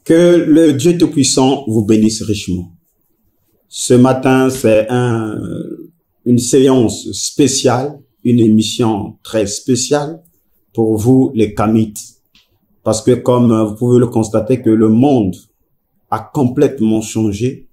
Que le Dieu Tout-Puissant vous bénisse richement. Ce matin, c'est une séance spéciale, une émission très spéciale pour vous, les Kamites. Parce que comme vous pouvez le constater que le monde a complètement changé.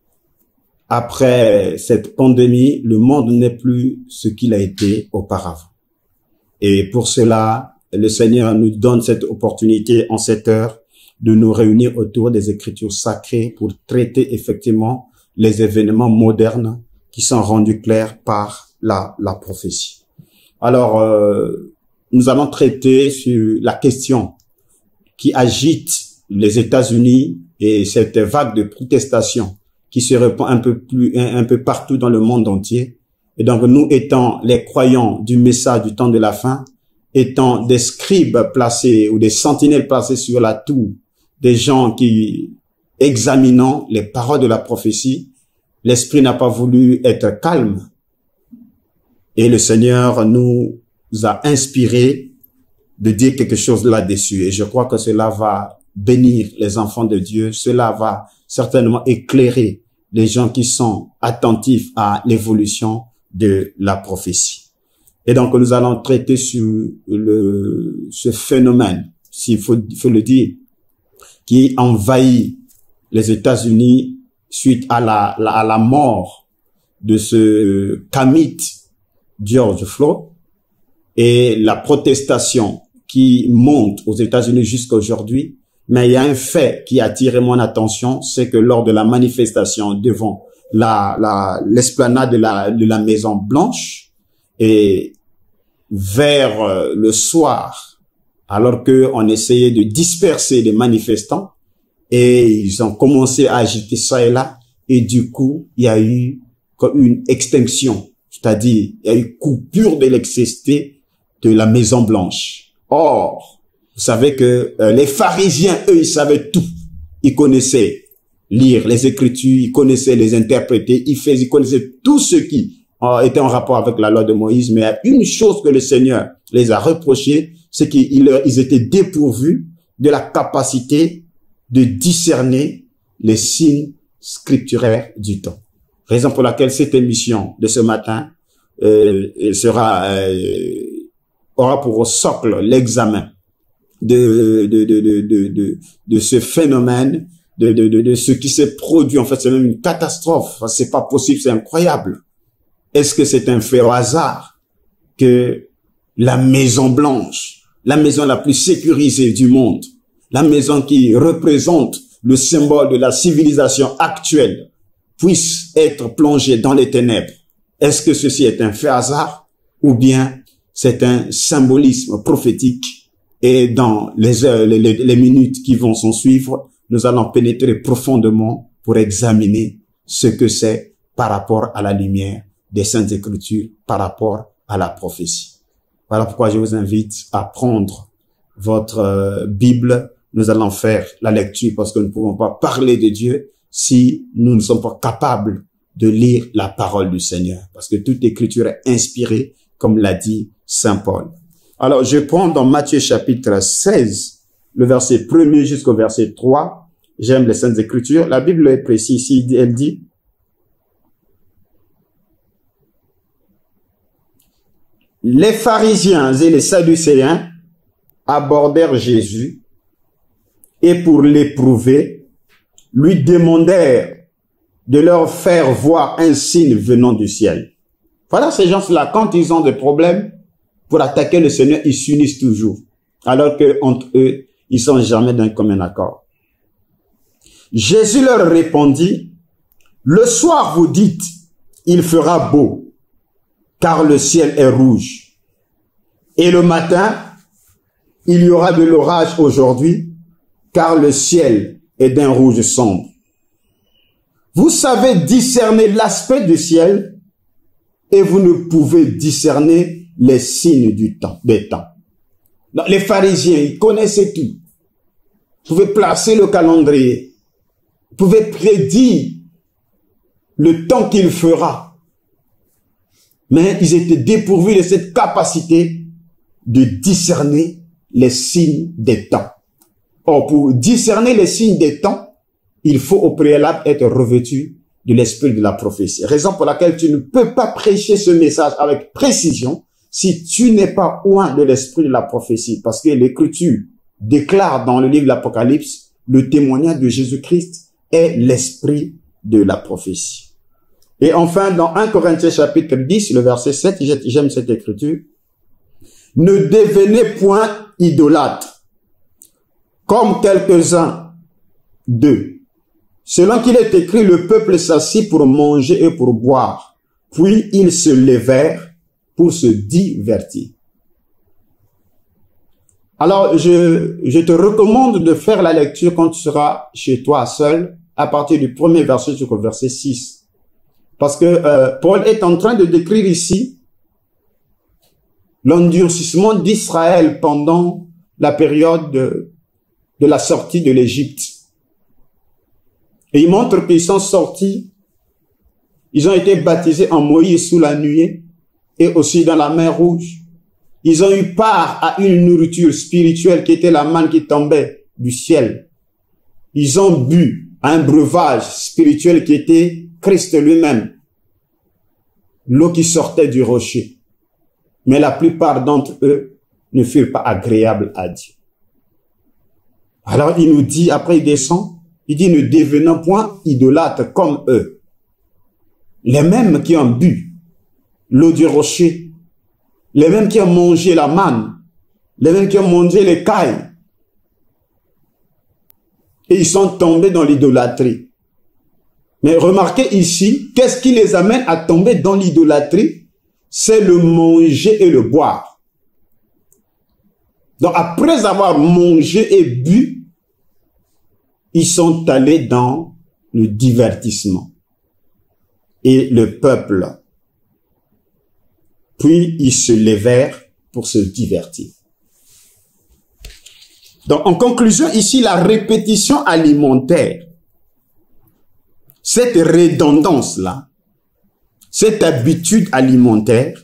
Après cette pandémie, le monde n'est plus ce qu'il a été auparavant. Et pour cela, le Seigneur nous donne cette opportunité en cette heure de nous réunir autour des Écritures sacrées pour traiter effectivement les événements modernes qui sont rendus clairs par la prophétie. Alors, nous allons traiter sur la question qui agite les États-Unis et cette vague de protestation qui se répand un peu partout dans le monde entier. Et donc, nous étant les croyants du message du temps de la fin, étant des scribes placés ou des sentinelles placés sur la tour, des gens qui examinant les paroles de la prophétie, l'Esprit n'a pas voulu être calme. Et le Seigneur nous a inspiré de dire quelque chose là-dessus. Et je crois que cela va bénir les enfants de Dieu. Cela va certainement éclairer les gens qui sont attentifs à l'évolution de la prophétie. Et donc, nous allons traiter sur ce phénomène, s'il faut le dire, qui envahit les États-Unis suite à la mort de ce Kamite George Floyd et la protestation qui monte aux États-Unis jusqu'à aujourd'hui. Mais il y a un fait qui a attiré mon attention, c'est que lors de la manifestation devant l'esplanade de la Maison Blanche et vers le soir, alors que on essayait de disperser les manifestants et ils ont commencé à agiter ça et là et du coup il y a eu comme une extinction, c'est-à-dire il y a eu coupure d'électricité de la Maison Blanche. Or, vous savez que les pharisiens, eux, ils savaient tout. Ils connaissaient lire les Écritures, ils connaissaient les interpréter, ils connaissaient tout ce qui était en rapport avec la loi de Moïse. Mais il y a une chose que le Seigneur les a reproché, c'est qu'ils étaient dépourvus de la capacité de discerner les signes scripturaires du temps. Raison pour laquelle cette émission de ce matin aura pour socle l'examen de ce phénomène, de ce qui s'est produit. En fait, c'est même une catastrophe. C'est pas possible, c'est incroyable. Est-ce que c'est un fait au hasard que la Maison Blanche, la maison la plus sécurisée du monde, la maison qui représente le symbole de la civilisation actuelle, puisse être plongée dans les ténèbres? Est-ce que ceci est un fait hasard ou bien c'est un symbolisme prophétique? Et dans les heures, les minutes qui vont s'en suivre, nous allons pénétrer profondément pour examiner ce que c'est par rapport à la lumière des Saintes Écritures, par rapport à la prophétie. Voilà pourquoi je vous invite à prendre votre Bible. Nous allons faire la lecture parce que nous ne pouvons pas parler de Dieu si nous ne sommes pas capables de lire la parole du Seigneur. Parce que toute Écriture est inspirée, comme l'a dit Saint Paul. Alors, je prends dans Matthieu chapitre 16, le verset 1er jusqu'au verset 3. J'aime les Saintes Écritures. La Bible est précise ici. Elle dit: les pharisiens et les sadducéens abordèrent Jésus et pour l'éprouver, lui demandèrent de leur faire voir un signe venant du ciel. Voilà, ces gens-là, quand ils ont des problèmes, pour attaquer le Seigneur, ils s'unissent toujours. Alors que entre eux, ils sont jamais d'un commun accord. Jésus leur répondit: le soir vous dites, il fera beau, car le ciel est rouge. Et le matin, il y aura de l'orage aujourd'hui, car le ciel est d'un rouge sombre. Vous savez discerner l'aspect du ciel, et vous ne pouvez discerner les signes des temps. Donc, les pharisiens, ils connaissaient tout. Vous pouvez placer le calendrier. Vous pouvez prédire le temps qu'il fera. Mais ils étaient dépourvus de cette capacité de discerner les signes des temps. Or, pour discerner les signes des temps, il faut au préalable être revêtu de l'esprit de la prophétie. Raison pour laquelle tu ne peux pas prêcher ce message avec précision si tu n'es pas oint de l'esprit de la prophétie. Parce que l'Écriture déclare dans le livre de l'Apocalypse, le témoignage de Jésus-Christ est l'esprit de la prophétie. Et enfin, dans 1 Corinthiens chapitre 10, le verset 7, j'aime cette écriture, « Ne devenez point idolâtres, comme quelques-uns d'eux. Selon qu'il est écrit, le peuple s'assit pour manger et pour boire, puis ils se levèrent pour se divertir. » Alors, je te recommande de faire la lecture quand tu seras chez toi seul, à partir du premier verset jusqu'au verset 6. Parce que Paul est en train de décrire ici l'endurcissement d'Israël pendant la période de la sortie de l'Égypte. Et il montre qu'ils sont sortis, ils ont été baptisés en Moïse sous la nuée et aussi dans la mer Rouge. Ils ont eu part à une nourriture spirituelle qui était la manne qui tombait du ciel. Ils ont bu à un breuvage spirituel qui était Christ lui-même, l'eau qui sortait du rocher. Mais la plupart d'entre eux ne furent pas agréables à Dieu. Alors il nous dit, après il descend, il dit, ne devenons point idolâtres comme eux. Les mêmes qui ont bu l'eau du rocher, les mêmes qui ont mangé la manne, les mêmes qui ont mangé les cailles. Et ils sont tombés dans l'idolâtrie. Mais remarquez ici, qu'est-ce qui les amène à tomber dans l'idolâtrie? C'est le manger et le boire. Donc après avoir mangé et bu, ils sont allés dans le divertissement. Et le peuple, puis ils se levèrent pour se divertir. Donc en conclusion, ici, la répétition alimentaire, cette redondance-là, cette habitude alimentaire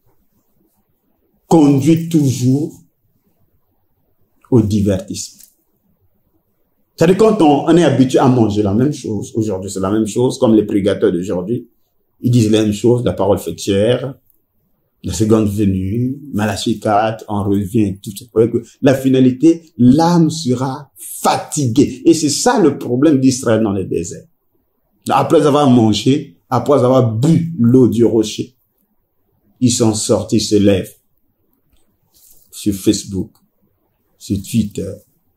conduit toujours au divertissement. C'est-à-dire quand on est habitué à manger la même chose, aujourd'hui c'est la même chose, comme les prédicateurs d'aujourd'hui, ils disent la même chose, la parole fait chair, la seconde venue, Malachie 4, on revient, tout ça. La finalité, l'âme sera fatiguée. Et c'est ça le problème d'Israël dans le désert. Après avoir mangé, après avoir bu l'eau du rocher, ils sont sortis, se lèvent sur Facebook, sur Twitter,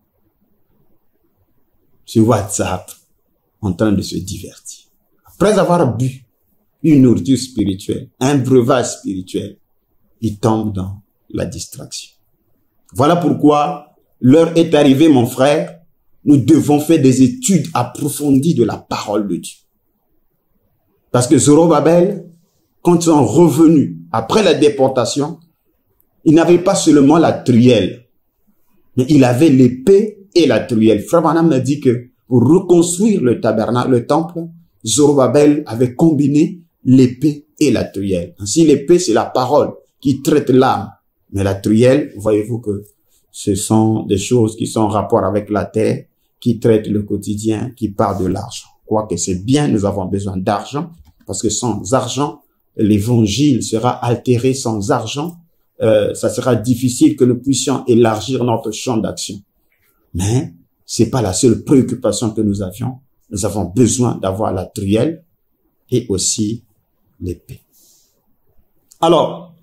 sur WhatsApp, en train de se divertir. Après avoir bu une nourriture spirituelle, un breuvage spirituel, ils tombent dans la distraction. Voilà pourquoi l'heure est arrivée, mon frère. Nous devons faire des études approfondies de la parole de Dieu. Parce que Zorobabel, quand ils sont revenus après la déportation, il n'avait pas seulement la truelle, mais il avait l'épée et la truelle. Frère Branham m'a dit que pour reconstruire le tabernacle, le temple, Zorobabel avait combiné l'épée et la truelle. Ainsi, l'épée, c'est la parole qui traite l'âme. Mais la truelle, voyez-vous que ce sont des choses qui sont en rapport avec la terre, qui traitent le quotidien, qui parlent de l'argent. Quoique c'est bien, nous avons besoin d'argent, parce que sans argent, l'évangile sera altéré. Sans argent, ça sera difficile que nous puissions élargir notre champ d'action. Mais c'est pas la seule préoccupation que nous avions. Nous avons besoin d'avoir la truelle et aussi l'épée. Alors,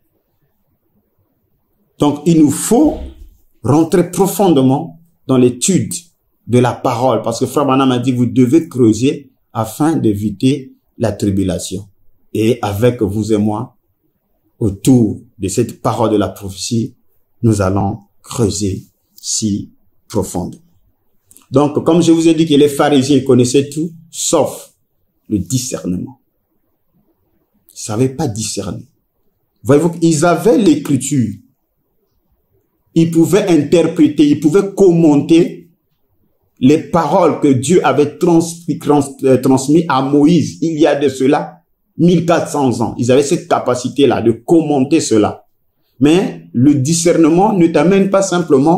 donc il nous faut rentrer profondément dans l'étude de la parole, parce que Frère Branham a dit, vous devez creuser afin d'éviter la tribulation. Et avec vous et moi, autour de cette parole de la prophétie, nous allons creuser si profondément. Donc, comme je vous ai dit que les pharisiens connaissaient tout, sauf le discernement. Ils ne savaient pas discerner. Voyez-vous, ils avaient l'écriture. Ils pouvaient interpréter, ils pouvaient commenter les paroles que Dieu avait transmises à Moïse il y a de cela 1400 ans. Ils avaient cette capacité-là de commenter cela. Mais le discernement ne t'amène pas simplement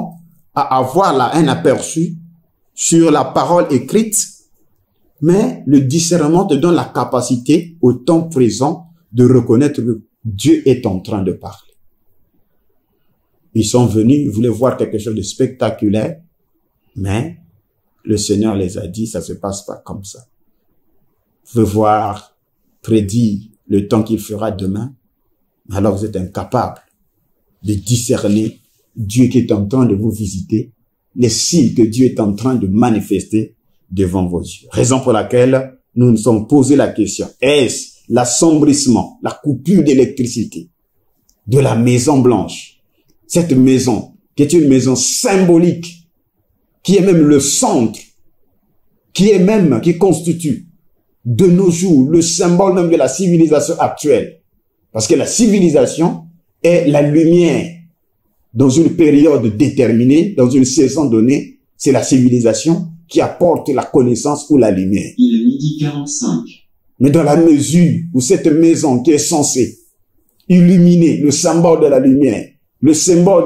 à avoir là un aperçu sur la parole écrite, mais le discernement te donne la capacité au temps présent de reconnaître que Dieu est en train de parler. Ils sont venus, ils voulaient voir quelque chose de spectaculaire, mais le Seigneur les a dit, ça se passe pas comme ça. Vous pouvez voir, prédire le temps qu'il fera demain, alors vous êtes incapable de discerner Dieu qui est en train de vous visiter, les signes que Dieu est en train de manifester devant vos yeux. Raison pour laquelle nous nous sommes posé la question, est-ce l'assombrissement, la coupure d'électricité de la Maison Blanche, cette maison qui est une maison symbolique, qui est même le centre, qui constitue de nos jours le symbole même de la civilisation actuelle. Parce que la civilisation est la lumière dans une période déterminée, dans une saison donnée. C'est la civilisation qui apporte la connaissance ou la lumière. Il est midi 45. Mais dans la mesure où cette maison qui est censée illuminer le symbole de la lumière, le symbole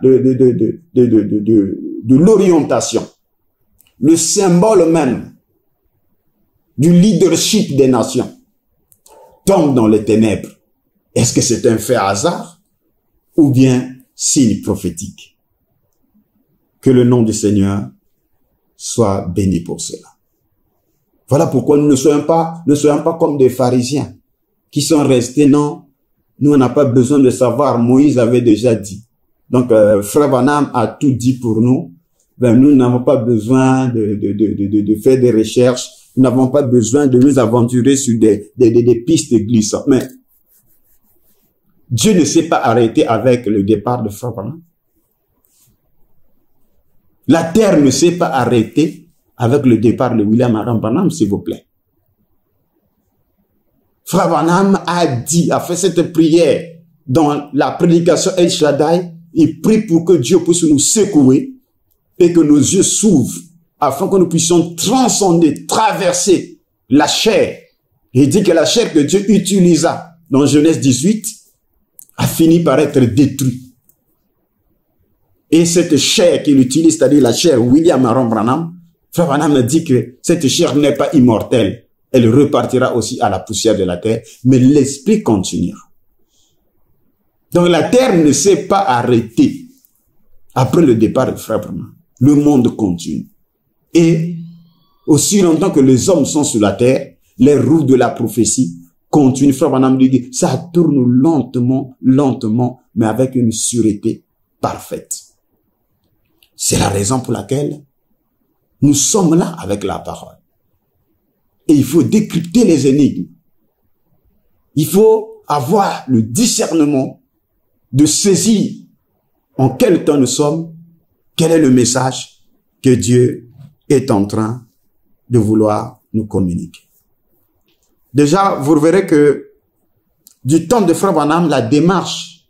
de l'orientation, le symbole même du leadership des nations, tombe dans les ténèbres. Est-ce que c'est un fait hasard ou bien signe prophétique? Que le nom du Seigneur soit béni pour cela. Voilà pourquoi nous ne soyons pas comme des pharisiens qui sont restés, non, nous on n'a pas besoin de savoir, Moïse avait déjà dit. Donc, Frère Branham a tout dit pour nous. Ben, nous n'avons pas besoin de faire des recherches. Nous n'avons pas besoin de nous aventurer sur des pistes glissantes. Mais Dieu ne s'est pas arrêté avec le départ de Frère Branham. La terre ne s'est pas arrêtée avec le départ de William Aram Branham, s'il vous plaît. Frère Branham a dit, a fait cette prière dans la prédication El Shaddai. Il prie pour que Dieu puisse nous secouer et que nos yeux s'ouvrent afin que nous puissions transcender, traverser la chair. Il dit que la chair que Dieu utilisa dans Genèse 18 a fini par être détruite. Et cette chair qu'il utilise, c'est-à-dire la chair William Aron Branham, Frère Branham a dit que cette chair n'est pas immortelle. Elle repartira aussi à la poussière de la terre, mais l'esprit continuera. Donc la terre ne s'est pas arrêtée après le départ de Frère Branham. Le monde continue. Et aussi longtemps que les hommes sont sur la terre, les roues de la prophétie continuent. Frère Branham dit, ça tourne lentement, lentement, mais avec une sûreté parfaite. C'est la raison pour laquelle nous sommes là avec la parole. Et il faut décrypter les énigmes. Il faut avoir le discernement de saisir en quel temps nous sommes, quel est le message que Dieu est en train de vouloir nous communiquer. Déjà, vous verrez que du temps de Frère Branham, la démarche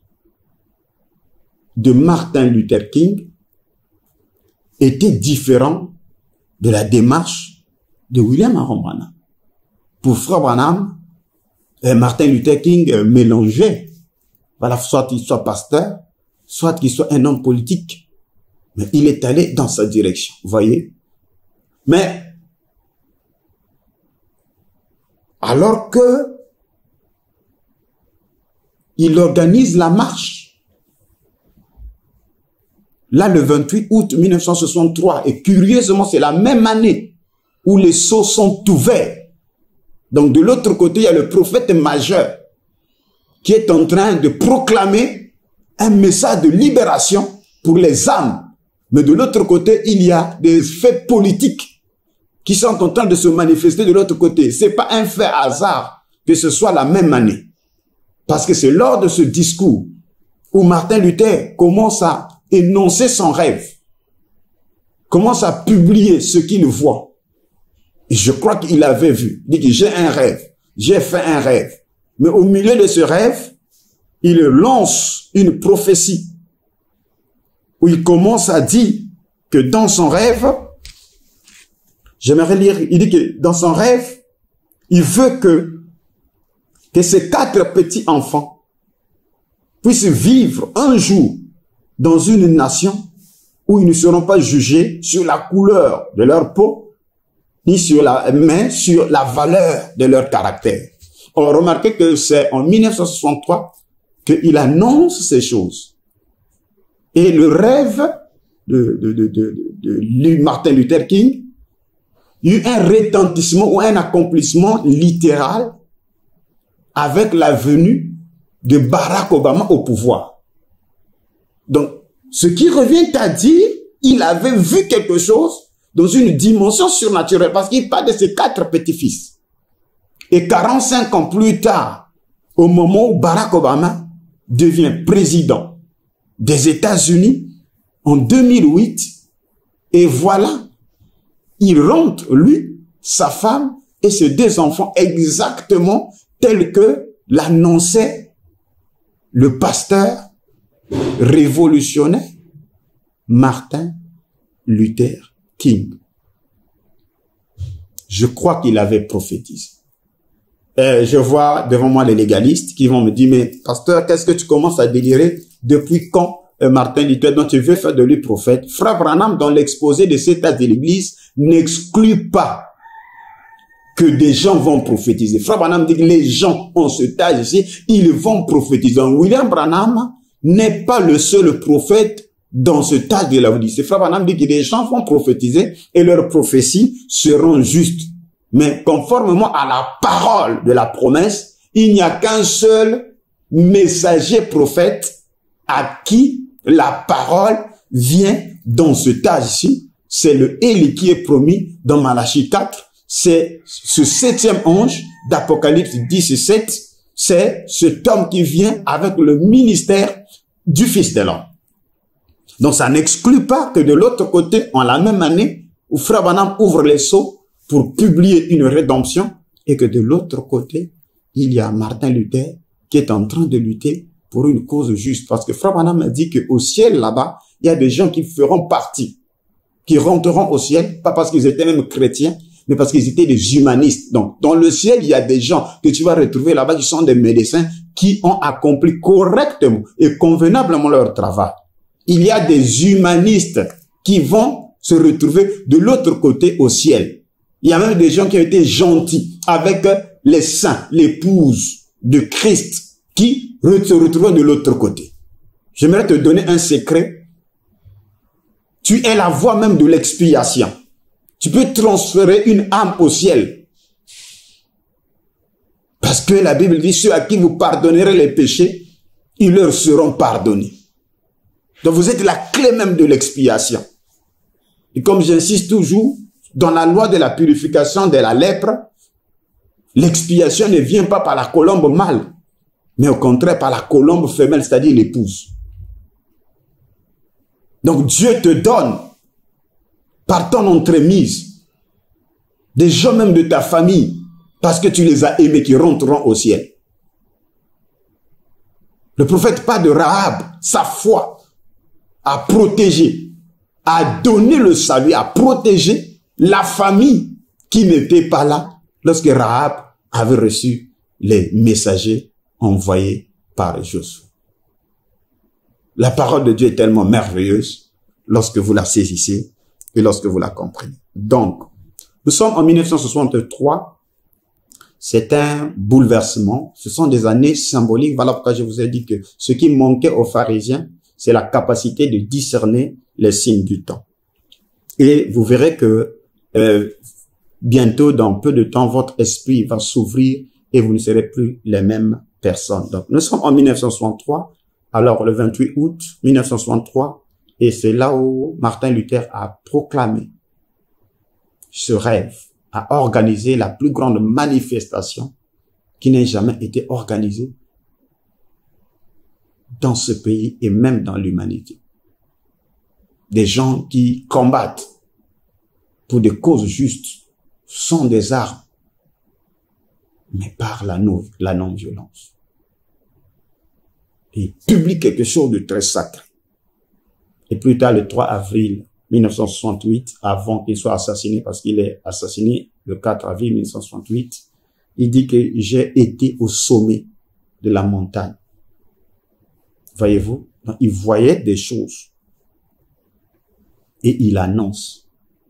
de Martin Luther King était différente de la démarche de William Aron Branham. Pour Frère Branham, Martin Luther King mélangeait, voilà, soit qu'il soit pasteur, soit qu'il soit un homme politique. Mais il est allé dans sa direction, vous voyez. Mais, alors que il organise la marche, là, le 28 août 1963, et curieusement, c'est la même année où les sceaux sont ouverts. Donc, de l'autre côté, il y a le prophète majeur qui est en train de proclamer un message de libération pour les âmes. Mais de l'autre côté, il y a des faits politiques qui sont en train de se manifester de l'autre côté. C'est pas un fait hasard que ce soit la même année. Parce que c'est lors de ce discours où Martin Luther commence à énoncer son rêve, commence à publier ce qu'il voit. Et je crois qu'il avait vu. Il dit, j'ai un rêve, j'ai fait un rêve. Mais au milieu de ce rêve, il lance une prophétie où il commence à dire que dans son rêve, j'aimerais lire, il dit que dans son rêve, il veut que ces 4 petits enfants puissent vivre un jour dans une nation où ils ne seront pas jugés sur la couleur de leur peau, mais sur la valeur de leur caractère. On remarque que c'est en 1963 qu'il annonce ces choses. Et le rêve de Martin Luther King, il y a eu un retentissement ou un accomplissement littéral avec la venue de Barack Obama au pouvoir. Donc, ce qui revient à dire, il avait vu quelque chose dans une dimension surnaturelle, parce qu'il parle de ses 4 petits-fils. Et 45 ans plus tard, au moment où Barack Obama devient président des États-Unis, en 2008, et voilà, il rentre, lui, sa femme et ses 2 enfants exactement tel que l'annonçait le pasteur révolutionnaire Martin Luther King. Je crois qu'il avait prophétisé. Je vois devant moi les légalistes qui vont me dire, mais pasteur, qu'est-ce que tu commences à délirer? Depuis quand Martin Luther, dont tu veux faire de lui prophète? Frère Branham, dans l'exposé de cet acte de l'Église, n'exclut pas que des gens vont prophétiser. Frère Branham dit que les gens en ce âge ici, ils vont prophétiser. William Branham n'est pas le seul prophète dans ce tas de la Odyssée. Frère Branham dit que les gens vont prophétiser et leurs prophéties seront justes. Mais conformément à la parole de la promesse, il n'y a qu'un seul messager prophète à qui la parole vient dans ce tas ici. C'est le Élie qui est promis dans Malachie 4. C'est ce 7e ange d'Apocalypse 17. C'est cet homme qui vient avec le ministère du Fils de l'homme. Donc ça n'exclut pas que de l'autre côté, en la même année, où Frère Branham ouvre les sceaux pour publier une rédemption, et que de l'autre côté, il y a Martin Luther qui est en train de lutter pour une cause juste. Parce que Frère Branham a dit qu'au ciel, là-bas, il y a des gens qui feront partie, qui rentreront au ciel, pas parce qu'ils étaient même chrétiens, mais parce qu'ils étaient des humanistes. Donc, dans le ciel, il y a des gens que tu vas retrouver là-bas qui sont des médecins qui ont accompli correctement et convenablement leur travail. Il y a des humanistes qui vont se retrouver de l'autre côté au ciel. Il y a même des gens qui ont été gentils avec les saints, l'épouse de Christ, qui se retrouvent de l'autre côté. J'aimerais te donner un secret. Tu es la voie même de l'expiation. Tu peux transférer une âme au ciel. Parce que la Bible dit, ceux à qui vous pardonnerez les péchés, ils leur seront pardonnés. Donc vous êtes la clé même de l'expiation. Et comme j'insiste toujours, dans la loi de la purification de la lèpre, l'expiation ne vient pas par la colombe mâle, mais au contraire par la colombe femelle, c'est-à-dire l'épouse. Donc Dieu te donne, par ton entremise, des gens même de ta famille, parce que tu les as aimés, qui rentreront au ciel. Le prophète parle de Rahab, sa foi, à protéger, à donner le salut, à protéger la famille qui n'était pas là lorsque Rahab avait reçu les messagers envoyés par Josué. La parole de Dieu est tellement merveilleuse lorsque vous la saisissez et lorsque vous la comprenez. Donc, nous sommes en 1963. C'est un bouleversement. Ce sont des années symboliques. Voilà pourquoi je vous ai dit que ce qui manquait aux pharisiens, c'est la capacité de discerner les signes du temps. Et vous verrez que bientôt, dans peu de temps, votre esprit va s'ouvrir et vous ne serez plus les mêmes personnes. Donc, nous sommes en 1963, alors le 28 août 1963, et c'est là où Martin Luther a proclamé ce rêve, a organisé la plus grande manifestation qui n'ait jamais été organisée dans ce pays et même dans l'humanité. Des gens qui combattent pour des causes justes sans des armes, mais par la non-violence. Et publie quelque chose de très sacré. Et plus tard, le 3 avril 1968, avant qu'il soit assassiné, parce qu'il est assassiné le 4 avril 1968, il dit que j'ai été au sommet de la montagne. Voyez-vous? Il voyait des choses. et il annonce.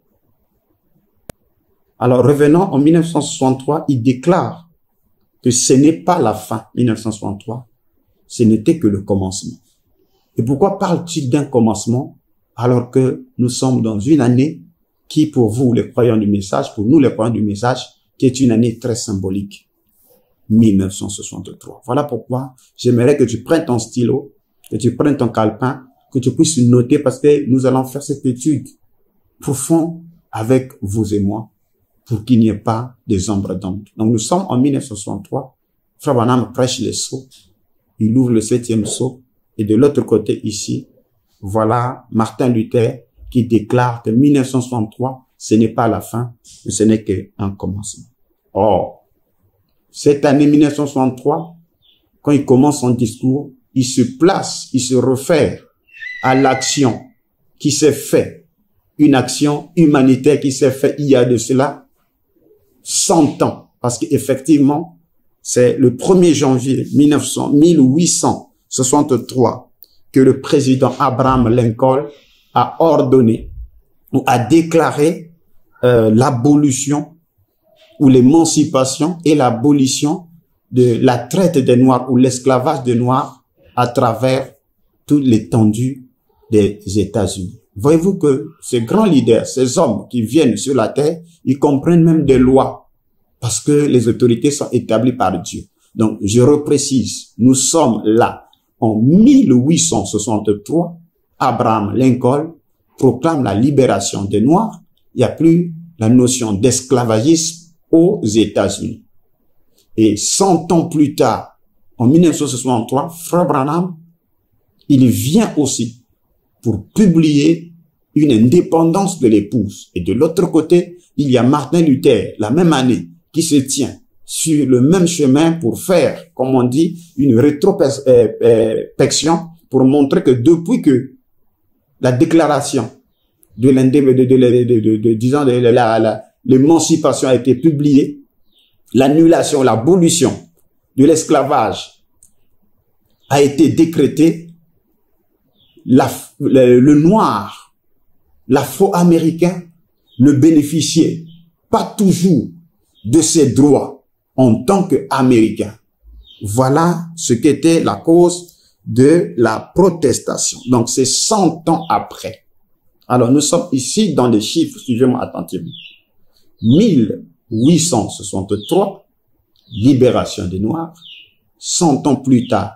Alors revenons en 1963, il déclare que ce n'est pas la fin, 1963, ce n'était que le commencement. Et pourquoi parle-t-il d'un commencement alors que nous sommes dans une année qui, pour vous, les croyants du message, pour nous, les croyants du message, qui est une année très symbolique, 1963. Voilà pourquoi j'aimerais que tu prennes ton stylo, que tu prennes ton calepin, que tu puisses noter parce que nous allons faire cette étude profonde avec vous et moi pour qu'il n'y ait pas des ombres d'ombre. Donc nous sommes en 1963. Frère Branham prêche les sceaux. Il ouvre le 7e sceau. Et de l'autre côté ici, voilà Martin Luther qui déclare que 1963, ce n'est pas la fin, mais ce n'est qu'un commencement. Or, cette année 1963, quand il commence son discours, il se place, il se réfère à l'action qui s'est faite, une action humanitaire qui s'est faite il y a de cela 100 ans. Parce qu'effectivement, c'est le 1er janvier 1863 que le président Abraham Lincoln a ordonné ou a déclaré l'abolition ou l'émancipation et l'abolition de la traite des Noirs ou l'esclavage des Noirs à travers toute l'étendue des États-Unis. Voyez-vous que ces grands leaders, ces hommes qui viennent sur la terre, ils comprennent même des lois parce que les autorités sont établies par Dieu. Donc, je reprécise, nous sommes là en 1863. Abraham Lincoln proclame la libération des Noirs. Il n'y a plus la notion d'esclavagisme aux États-Unis. Et 100 ans plus tard, en 1963, Frère Branham, il vient aussi pour publier une indépendance de l'épouse. Et de l'autre côté, il y a Martin Luther, la même année, qui se tient sur le même chemin pour faire, comme on dit, une rétrospection pour montrer que depuis que la déclaration de l'émancipation a été publiée, l'annulation, l'abolition de l'esclavage a été décrétée, le noir, l'afro-américain ne bénéficiait pas toujours de ses droits en tant qu'Américain. Voilà ce qu'était la cause de la protestation. Donc, c'est 100 ans après. Alors, nous sommes ici dans les chiffres, suivez-moi attentivement. 1863, libération des Noirs. 100 ans plus tard,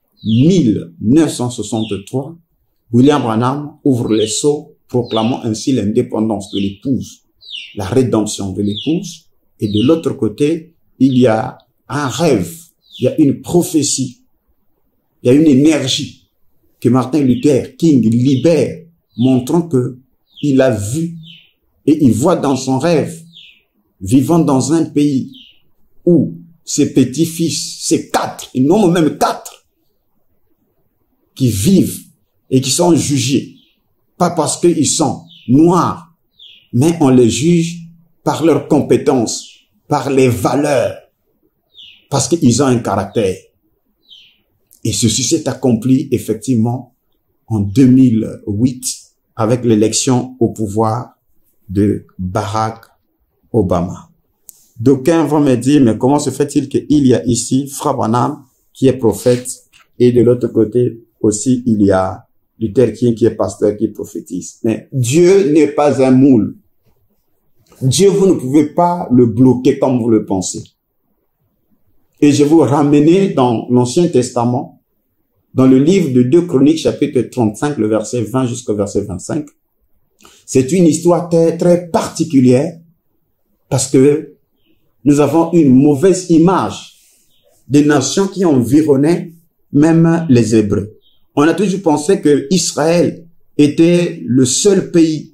1963, William Branham ouvre les sceaux, proclamant ainsi l'indépendance de l'épouse, la rédemption de l'épouse. Et de l'autre côté, il y a un rêve, il y a une prophétie, il y a une énergie que Martin Luther King libère, montrant que il a vu et il voit dans son rêve, vivant dans un pays où ses petits-fils, ses 4, et non même 4, qui vivent et qui sont jugés, pas parce qu'ils sont noirs, mais on les juge par leurs compétences, par les valeurs, parce qu'ils ont un caractère. Et ceci s'est accompli effectivement en 2008 avec l'élection au pouvoir de Barack Obama. D'aucuns vont me dire, mais comment se fait-il qu'il y a ici Frère Branham qui est prophète et de l'autre côté aussi il y a Luther King qui est pasteur qui prophétise. Mais Dieu n'est pas un moule. Dieu, vous ne pouvez pas le bloquer comme vous le pensez. Et je vais vous ramener dans l'Ancien Testament, dans le livre de 2 Chroniques, chapitre 35, le verset 20 jusqu'au verset 25. C'est une histoire très, très particulière parce que nous avons une mauvaise image des nations qui environnaient même les Hébreux. On a toujours pensé que Israël était le seul pays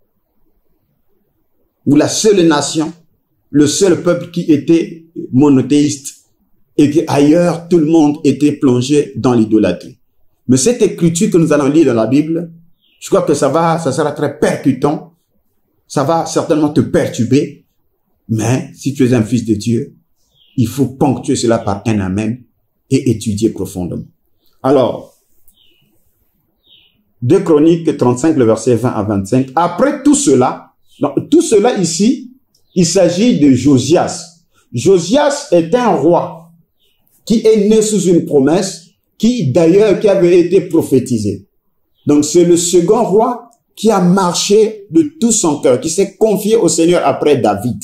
ou la seule nation, le seul peuple qui était monothéiste et qu'ailleurs tout le monde était plongé dans l'idolâtrie. Mais cette écriture que nous allons lire dans la Bible, je crois que ça sera très percutant, ça va certainement te perturber, mais si tu es un fils de Dieu, il faut ponctuer cela par un amen et étudier profondément. Alors, 2 Chroniques 35, le verset 20 à 25. Après tout cela, donc, tout cela ici, il s'agit de Josias. Josias est un roi qui est né sous une promesse qui avait été prophétisée. Donc c'est le second roi qui a marché de tout son cœur, qui s'est confié au Seigneur après David.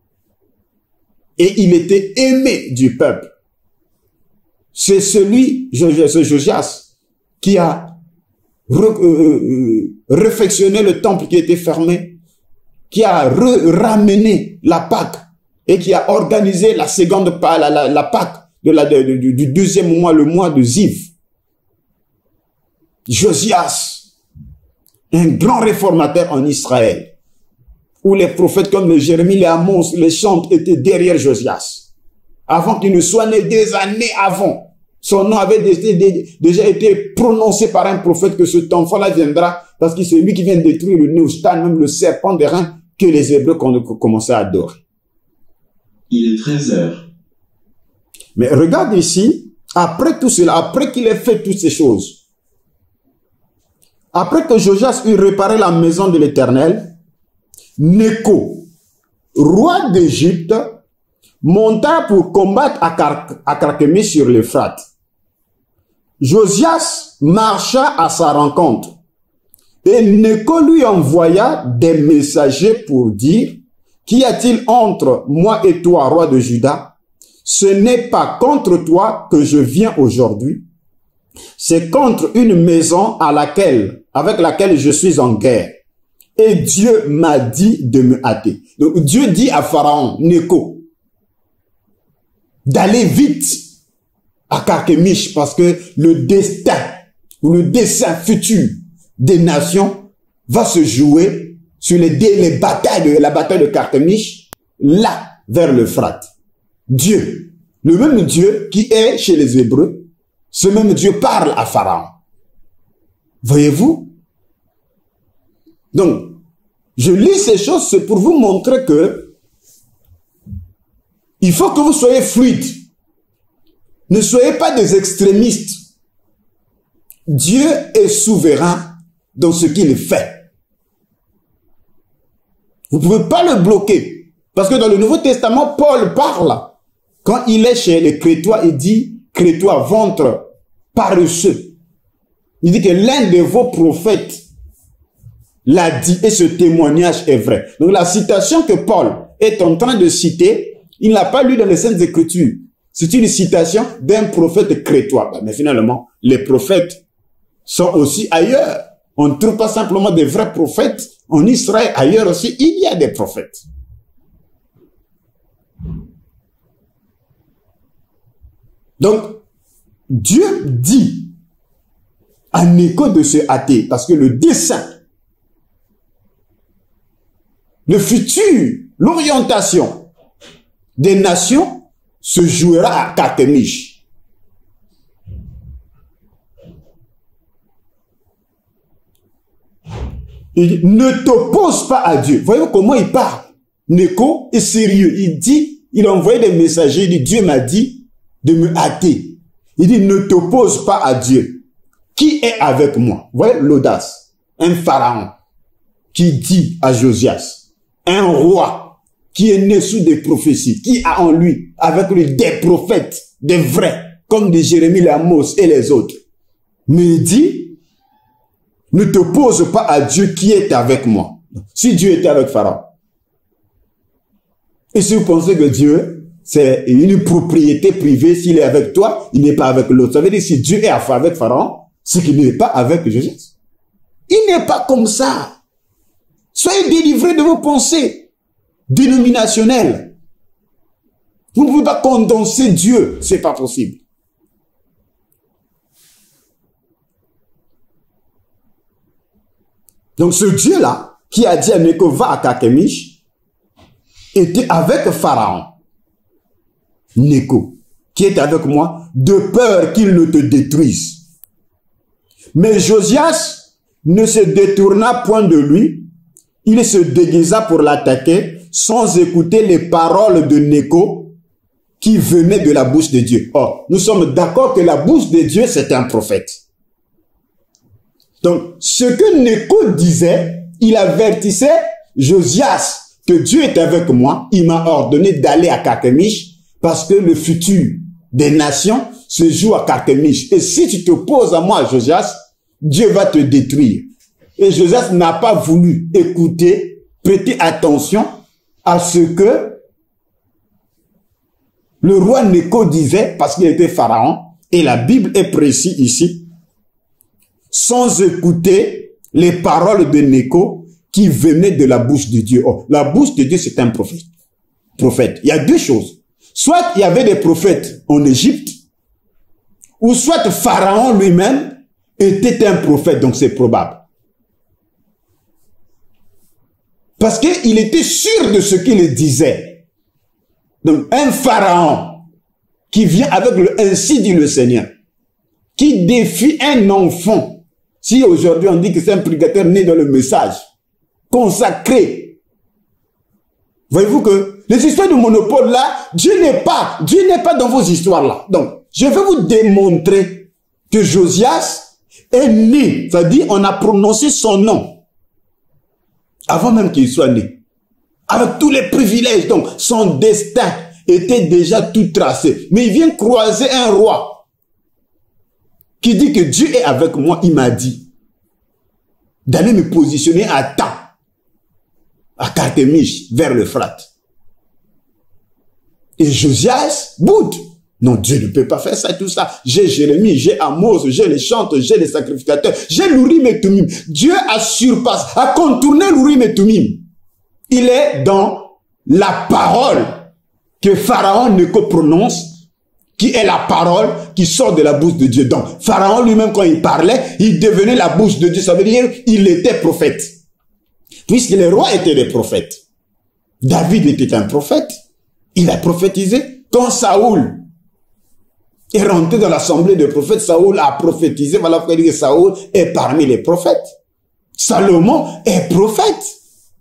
Et il était aimé du peuple. C'est ce Josias, qui a réfectionné le temple qui était fermé, qui a ramené la Pâque et qui a organisé la seconde la Pâque du deuxième mois, le mois de Ziv. Josias, un grand réformateur en Israël, où les prophètes comme Jérémie, les Amos, les chantres étaient derrière Josias. Avant qu'il ne soit né, des années avant, son nom avait déjà été prononcé par un prophète que cet enfant-là viendra, parce que c'est lui qui vient détruire le Néustan, même le serpent d'airain que les Hébreux commençaient à adorer. Il est 13 heures. Mais regarde ici, après tout cela, après qu'il ait fait toutes ces choses, après que Josias eut réparé la maison de l'Éternel, Nécho, roi d'Égypte, monta pour combattre à Carchemish sur l'Euphrate. Josias marcha à sa rencontre et Nécho lui envoya des messagers pour dire: qu'y a-t-il entre moi et toi, roi de Juda? Ce n'est pas contre toi que je viens aujourd'hui, c'est contre une maison avec laquelle je suis en guerre. Et Dieu m'a dit de me hâter. Donc Dieu dit à Pharaon, Nécho, d'aller vite à Carchemish, parce que le destin ou le dessein futur des nations va se jouer sur la bataille de Carchemish, là, vers l'Euphrate. Dieu, le même Dieu qui est chez les Hébreux, ce même Dieu parle à Pharaon. Voyez-vous? Donc, je lis ces choses, c'est pour vous montrer que il faut que vous soyez fluide. Ne soyez pas des extrémistes. Dieu est souverain dans ce qu'il fait. Vous ne pouvez pas le bloquer. Parce que dans le Nouveau Testament, Paul parle. Quand il est chez les Crétois, il dit, Crétois, ventre paresseux. Il dit que l'un de vos prophètes l'a dit et ce témoignage est vrai. Donc la citation que Paul est en train de citer, il n'a pas lu dans les Saintes Écritures. C'est une citation d'un prophète crétois. Mais finalement, les prophètes sont aussi ailleurs. On ne trouve pas simplement des vrais prophètes. En Israël, ailleurs aussi, il y a des prophètes. Donc, Dieu dit à Nécho de se hâter, parce que le dessein, le futur, l'orientation des nations se jouera à Carchemish. Il dit, ne t'oppose pas à Dieu. Voyez comment il parle. Nécho est sérieux. Il dit, il a envoyé des messagers, il dit, Dieu m'a dit de me hâter. Il dit, ne t'oppose pas à Dieu. Qui est avec moi? Vous voyez l'audace. Un pharaon qui dit à Josias, un roi qui est né sous des prophéties, qui a en lui, avec lui, des prophètes, des vrais, comme des Jérémie, les Amos et les autres. Mais il dit, ne t'oppose pas à Dieu qui est avec moi. Si Dieu était avec Pharaon, et si vous pensez que Dieu, c'est une propriété privée, s'il est avec toi, il n'est pas avec l'autre. Ça veut dire, si Dieu est avec Pharaon, c'est qu'il n'est pas avec Jésus. Il n'est pas comme ça. Soyez délivrés de vos pensées dénominationnelles. Vous ne pouvez pas condenser Dieu. C'est pas possible. Donc ce Dieu-là, qui a dit à Nécho, va à Carchemish, était avec Pharaon. Nécho, qui est avec moi, de peur qu'il ne te détruise. Mais Josias ne se détourna point de lui. Il se déguisa pour l'attaquer sans écouter les paroles de Nécho qui venaient de la bouche de Dieu. Or, nous sommes d'accord que la bouche de Dieu, c'est un prophète. Donc, ce que Néco disait, il avertissait Josias que Dieu est avec moi. Il m'a ordonné d'aller à Carchemish parce que le futur des nations se joue à Carchemish. Et si tu t'opposes à moi, Josias, Dieu va te détruire. Et Josias n'a pas voulu écouter, prêter attention à ce que le roi Néco disait parce qu'il était pharaon. Et la Bible est précise ici. Sans écouter les paroles de Néco qui venaient de la bouche de Dieu. Oh, la bouche de Dieu, c'est un prophète. Il y a deux choses. Soit il y avait des prophètes en Égypte, ou soit Pharaon lui-même était un prophète, donc c'est probable. Parce qu'il était sûr de ce qu'il disait. Donc un Pharaon qui vient avec le « ainsi dit le Seigneur », qui défie un enfant. Si aujourd'hui on dit que c'est un prédicateur né dans le message, consacré. Voyez-vous que les histoires de monopole là, Dieu n'est pas dans vos histoires là. Donc, je vais vous démontrer que Josias est né, c'est-à-dire on a prononcé son nom avant même qu'il soit né. Avec tous les privilèges, donc son destin était déjà tout tracé. Mais il vient croiser un roi qui dit que Dieu est avec moi. Il m'a dit d'aller me positionner à temps, à Carchemish, vers l'Euphrate. Et Josias boude. Non, Dieu ne peut pas faire ça, tout ça. J'ai Jérémie, j'ai Amos, j'ai les chantres, j'ai les sacrificateurs, j'ai l'Urim et Thummim. Dieu a surpassé, a contourné l'Urim et Thummim. Il est dans la parole que Pharaon ne prononce, qui est la parole qui sort de la bouche de Dieu. Donc, Pharaon lui-même, quand il parlait, il devenait la bouche de Dieu. Ça veut dire qu'il était prophète. Puisque les rois étaient des prophètes. David était un prophète. Il a prophétisé. Quand Saoul est rentré dans l'assemblée des prophètes, Saoul a prophétisé. Voilà pourquoi il dit que Saoul est parmi les prophètes. Salomon est prophète.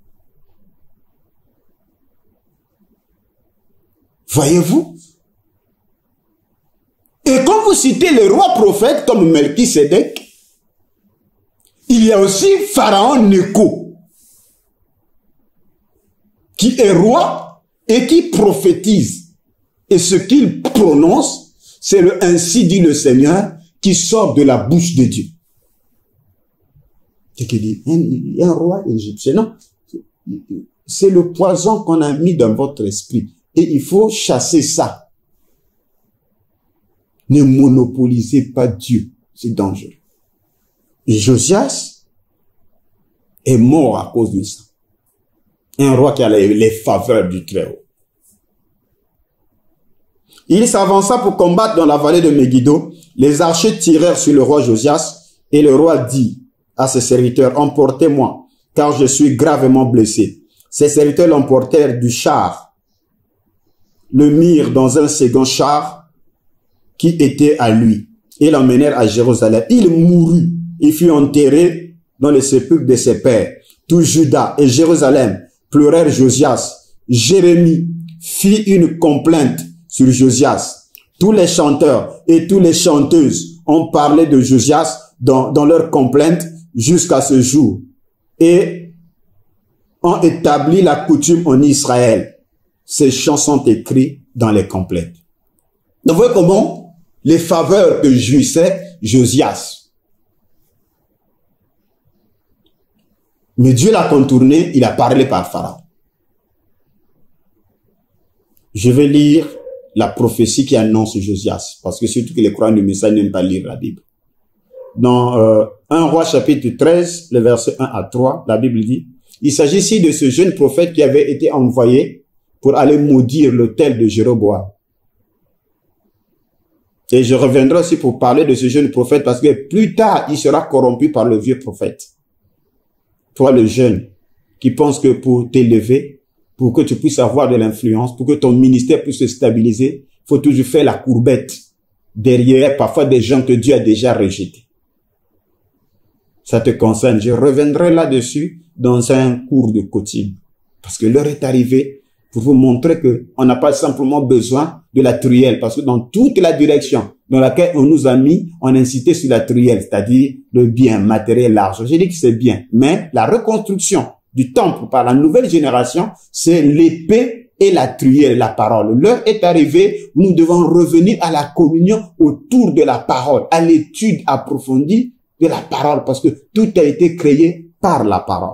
Voyez-vous? Et quand vous citez les rois prophètes comme Melchisédek, il y a aussi Pharaon Néco, qui est roi et qui prophétise. Et ce qu'il prononce, c'est le « ainsi dit le Seigneur » qui sort de la bouche de Dieu. C'est qu'il dit, il y a un roi égyptien. Non, c'est le poison qu'on a mis dans votre esprit. Et il faut chasser ça. Ne monopolisez pas Dieu. C'est dangereux. Et Josias est mort à cause de ça. Un roi qui a les faveurs du Très-Haut. Il s'avança pour combattre dans la vallée de Megiddo. Les archers tirèrent sur le roi Josias et le roi dit à ses serviteurs, emportez-moi, car je suis gravement blessé. Ses serviteurs l'emportèrent du char, le mirent dans un second char qui était à lui et l'emmenèrent à Jérusalem. Il mourut et fut enterré dans le sépulcre de ses pères. Tout Juda et Jérusalem pleurèrent Josias. Jérémie fit une complainte sur Josias. Tous les chanteurs et toutes les chanteuses ont parlé de Josias dans leur complainte jusqu'à ce jour et ont établi la coutume en Israël. Ces chants sont écrits dans les complaintes. Donc, vous voyez comment les faveurs que jouissait Josias. Mais Dieu l'a contourné, il a parlé par Pharaon. Je vais lire la prophétie qui annonce Josias, parce que surtout que les croyants du message n'aiment pas lire la Bible. Dans 1 Roi chapitre 13, le verset 1 à 3, la Bible dit, il s'agit ici de ce jeune prophète qui avait été envoyé pour aller maudire l'autel de Jéroboam. Et je reviendrai aussi pour parler de ce jeune prophète parce que plus tard, il sera corrompu par le vieux prophète. Toi, le jeune, qui pense que pour t'élever, pour que tu puisses avoir de l'influence, pour que ton ministère puisse se stabiliser, il faut toujours faire la courbette derrière parfois des gens que Dieu a déjà rejetés. Ça te concerne. Je reviendrai là-dessus dans un cours de coaching. Parce que l'heure est arrivée pour vous montrer qu'on n'a pas simplement besoin de la truelle, parce que dans toute la direction dans laquelle on nous a mis, on a incité sur la truelle, c'est-à-dire le bien matériel large. J'ai dit que c'est bien, mais la reconstruction du temple par la nouvelle génération, c'est l'épée et la truelle, la parole. L'heure est arrivée, nous devons revenir à la communion autour de la parole, à l'étude approfondie de la parole, parce que tout a été créé par la parole.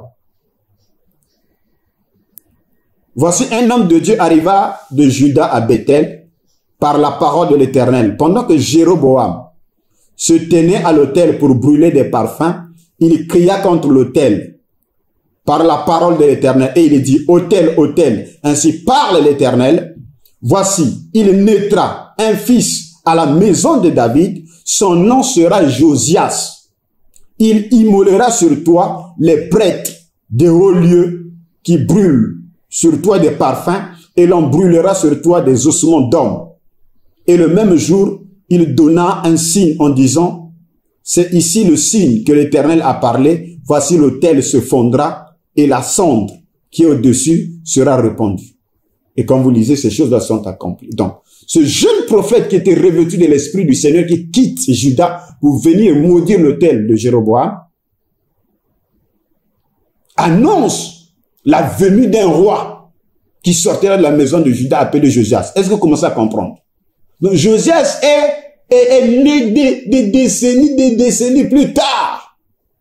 Voici un homme de Dieu arriva de Juda à Bethel par la parole de l'Éternel. Pendant que Jéroboam se tenait à l'autel pour brûler des parfums, il cria contre l'autel par la parole de l'Éternel et il dit: autel, autel, ainsi parle l'Éternel. Voici, il naîtra un fils à la maison de David, son nom sera Josias. Il immolera sur toi les prêtres des hauts lieux qui brûlent sur toi des parfums, et l'on brûlera sur toi des ossements d'hommes. Et le même jour, il donna un signe en disant: c'est ici le signe que l'Éternel a parlé, voici l'autel se fondra, et la cendre qui est au-dessus sera répandue. Et quand vous lisez, ces choses-là sont accomplies. Donc, ce jeune prophète qui était revêtu de l'Esprit du Seigneur, qui quitte Juda pour venir maudire l'autel de Jéroboam, annonce la venue d'un roi qui sortira de la maison de Juda appelé Josias. Est-ce que vous commencez à comprendre? Donc, Josias est né des décennies plus tard.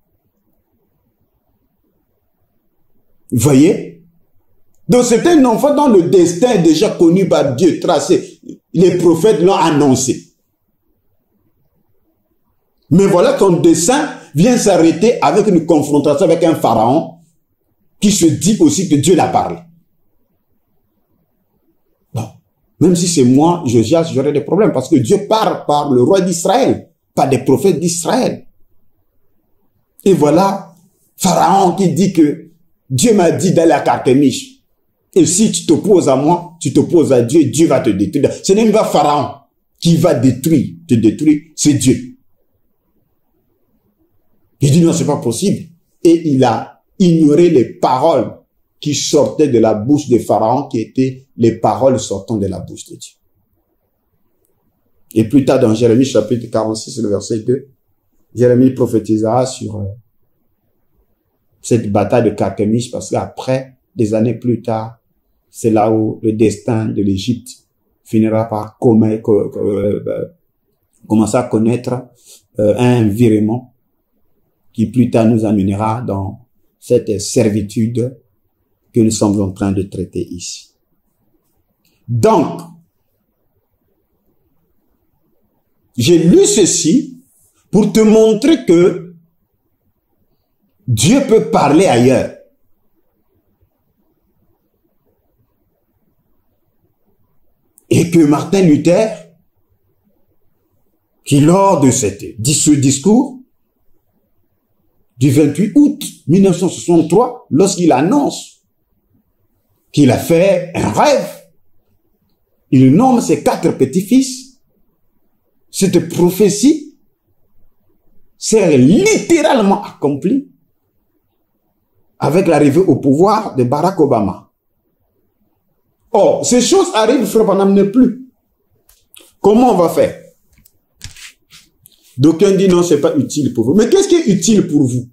Vous voyez? Donc, c'est un enfant dont le destin est déjà connu par Dieu, tracé. Les prophètes l'ont annoncé. Mais voilà, son dessein vient s'arrêter avec une confrontation avec un pharaon qui se dit aussi que Dieu l'a parlé. Bon, même si c'est moi, Josias, j'aurais des problèmes parce que Dieu parle par le roi d'Israël, par des prophètes d'Israël. Et voilà, Pharaon qui dit que Dieu m'a dit d'aller à Carchemish. Et si tu t'opposes à moi, tu t'opposes à Dieu, Dieu va te détruire. Ce n'est même pas Pharaon qui va te détruire, c'est Dieu. Il dit non, c'est pas possible. Et il a ignoré les paroles qui sortaient de la bouche de Pharaon, qui étaient les paroles sortant de la bouche de Dieu. Et plus tard, dans Jérémie chapitre 46, le verset 2, Jérémie prophétisera sur cette bataille de Carchemish, parce qu'après, des années plus tard, c'est là où le destin de l'Égypte finira par commencer à connaître un virement qui plus tard nous amènera dans cette servitude que nous sommes en train de traiter ici. Donc, j'ai lu ceci pour te montrer que Dieu peut parler ailleurs. Et que Martin Luther, qui lors de ce discours du 28 août 1963, lorsqu'il annonce qu'il a fait un rêve, il nomme ses 4 petits-fils, cette prophétie s'est littéralement accomplie avec l'arrivée au pouvoir de Barack Obama. Or, ces choses arrivent, frère Branham n'est plus. Comment on va faire? D'aucuns disent non, c'est pas utile pour vous. Mais qu'est-ce qui est utile pour vous?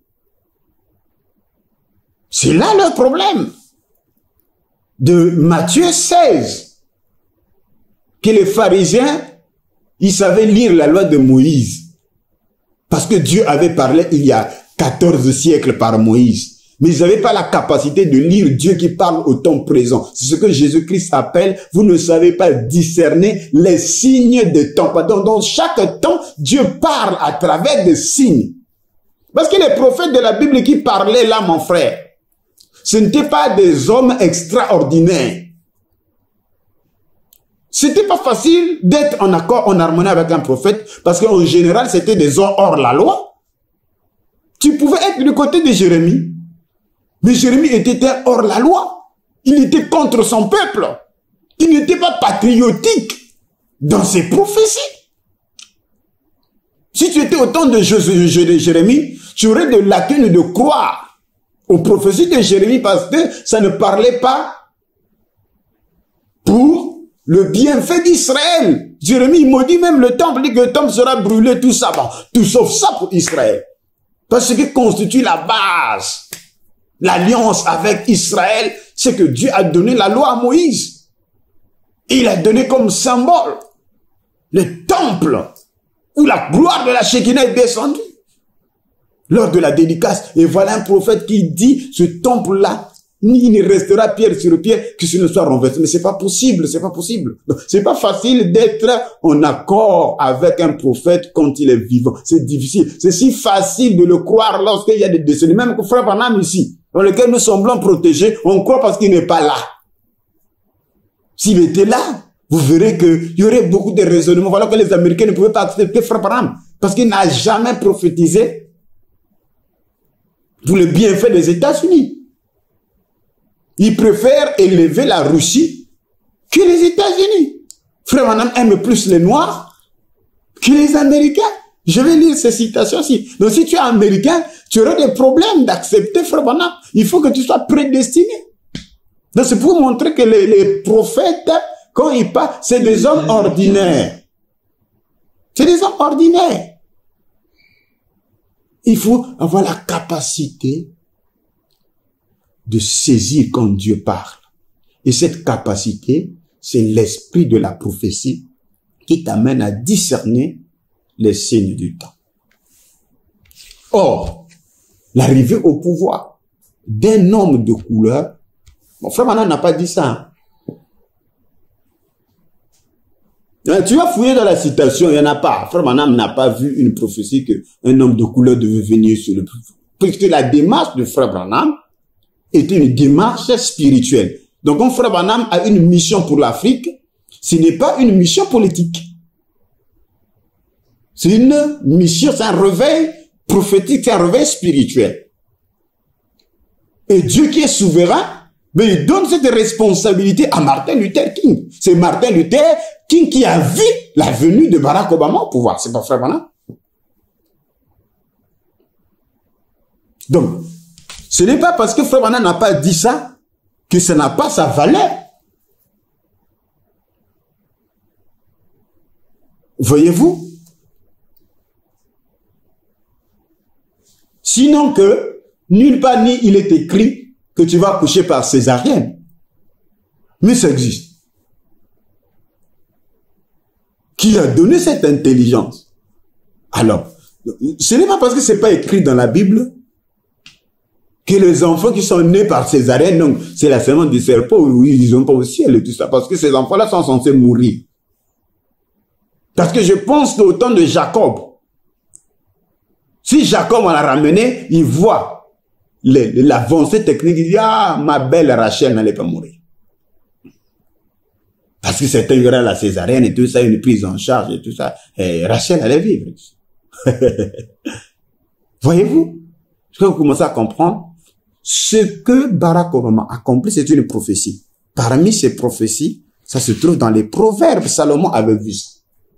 C'est là le problème. De Matthieu 16. Que les pharisiens, ils savaient lire la loi de Moïse. Parce que Dieu avait parlé il y a 14 siècles par Moïse. Mais ils n'avaient pas la capacité de lire Dieu qui parle au temps présent. C'est ce que Jésus-Christ appelle, vous ne savez pas discerner les signes de temps. Dans chaque temps, Dieu parle à travers des signes. Parce que les prophètes de la Bible qui parlaient là, mon frère, ce n'étaient pas des hommes extraordinaires. C'était pas facile d'être en accord, en harmonie avec un prophète, parce qu'en général, c'était des hommes hors la loi. Tu pouvais être du côté de Jérémie. Mais Jérémie était hors la loi. Il était contre son peuple. Il n'était pas patriotique dans ses prophéties. Si tu étais au temps de Jérémie, tu aurais de lacunes de croire aux prophéties de Jérémie parce que ça ne parlait pas pour le bienfait d'Israël. Jérémie maudit même le temple, dit que le temple sera brûlé, tout ça, bon, tout sauf ça pour Israël. Parce que ce qui constitue la base, l'alliance avec Israël, c'est que Dieu a donné la loi à Moïse. Et il a donné comme symbole le temple où la gloire de la Shekinah est descendue lors de la dédicace. Et voilà un prophète qui dit, ce temple-là, il ne restera pierre sur pierre que ce ne soit renversé. Mais c'est pas possible, c'est pas possible. C'est pas facile d'être en accord avec un prophète quand il est vivant. C'est difficile. C'est si facile de le croire lorsqu'il y a des décennies. Même que frère Branham ici, dans lequel nous semblons protégés, on croit parce qu'il n'est pas là. S'il était là, vous verrez qu'il y aurait beaucoup de raisonnements. Voilà que les Américains ne pouvaient pas accepter frère Branham parce qu'il n'a jamais prophétisé pour le bienfait des États-Unis. Il préfère élever la Russie que les États-Unis. Frère Branham aime plus les Noirs que les Américains. Je vais lire ces citations-ci. Donc si tu es Américain, tu auras des problèmes d'accepter Frère Branham. Il faut que tu sois prédestiné. Donc c'est pour montrer que les prophètes, quand ils parlent, c'est des hommes ordinaires. C'est des hommes ordinaires. Il faut avoir la capacité de saisir quand Dieu parle. Et cette capacité, c'est l'esprit de la prophétie qui t'amène à discerner les signes du temps. Or, l'arrivée au pouvoir d'un homme de couleur, mon frère Branham n'a pas dit ça. Tu vas fouiller dans la citation, il n'y en a pas. Frère Branham n'a pas vu une prophétie qu'un homme de couleur devait venir sur le pouvoir. Puisque la démarche de frère Branham est une démarche spirituelle. Donc, quand frère Branham a une mission pour l'Afrique, ce n'est pas une mission politique. C'est une mission, c'est un réveil prophétique, c'est un réveil spirituel. Et Dieu qui est souverain, mais il donne cette responsabilité à Martin Luther King. C'est Martin Luther King qui a vu la venue de Barack Obama au pouvoir. C'est pas frère Branham. Donc, ce n'est pas parce que frère Branham n'a pas dit ça que ça n'a pas sa valeur. Voyez-vous? Sinon que, nulle part ni il est écrit que tu vas coucher par césarienne. Mais ça existe. Qui a donné cette intelligence? Alors, ce n'est pas parce que c'est pas écrit dans la Bible que les enfants qui sont nés par césarienne, donc c'est la semence du serpent, oui, ils n'ont pas au ciel et tout ça, parce que ces enfants-là sont censés mourir. Parce que je pense qu'au temps de Jacob, si Jacob, on l'a ramené, il voit l'avancée technique, il dit, ah, ma belle Rachel n'allait pas mourir. Parce que c'était il y aura la césarienne et tout ça, une prise en charge et tout ça, et Rachel allait vivre. Voyez-vous? Est-ce que vous commencez à comprendre? Ce que Barack Obama a accompli, c'est une prophétie. Parmi ces prophéties, ça se trouve dans les proverbes. Salomon avait vu ça.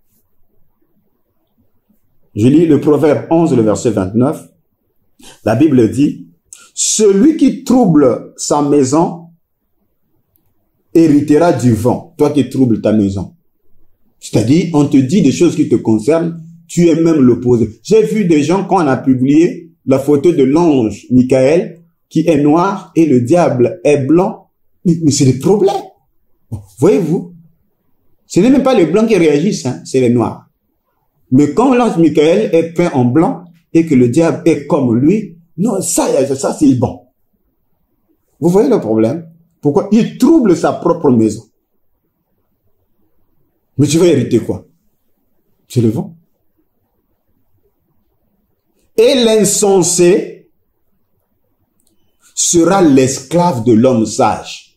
Je lis le proverbe 11, le verset 29. La Bible dit, « Celui qui trouble sa maison héritera du vent. » Toi qui troubles ta maison. C'est-à-dire, on te dit des choses qui te concernent, tu es même l'opposé. J'ai vu des gens, quand on a publié la photo de l'ange Michael, qui est noir, et le diable est blanc, mais c'est des problèmes. Voyez-vous? Ce n'est même pas les blancs qui réagissent, hein, c'est les noirs. Mais quand l'ange Michael est peint en blanc, et que le diable est comme lui, non, ça c'est bon. Vous voyez le problème? Pourquoi? Il trouble sa propre maison. Mais tu vas hériter quoi? C'est le vent. Et l'insensé sera l'esclave de l'homme sage.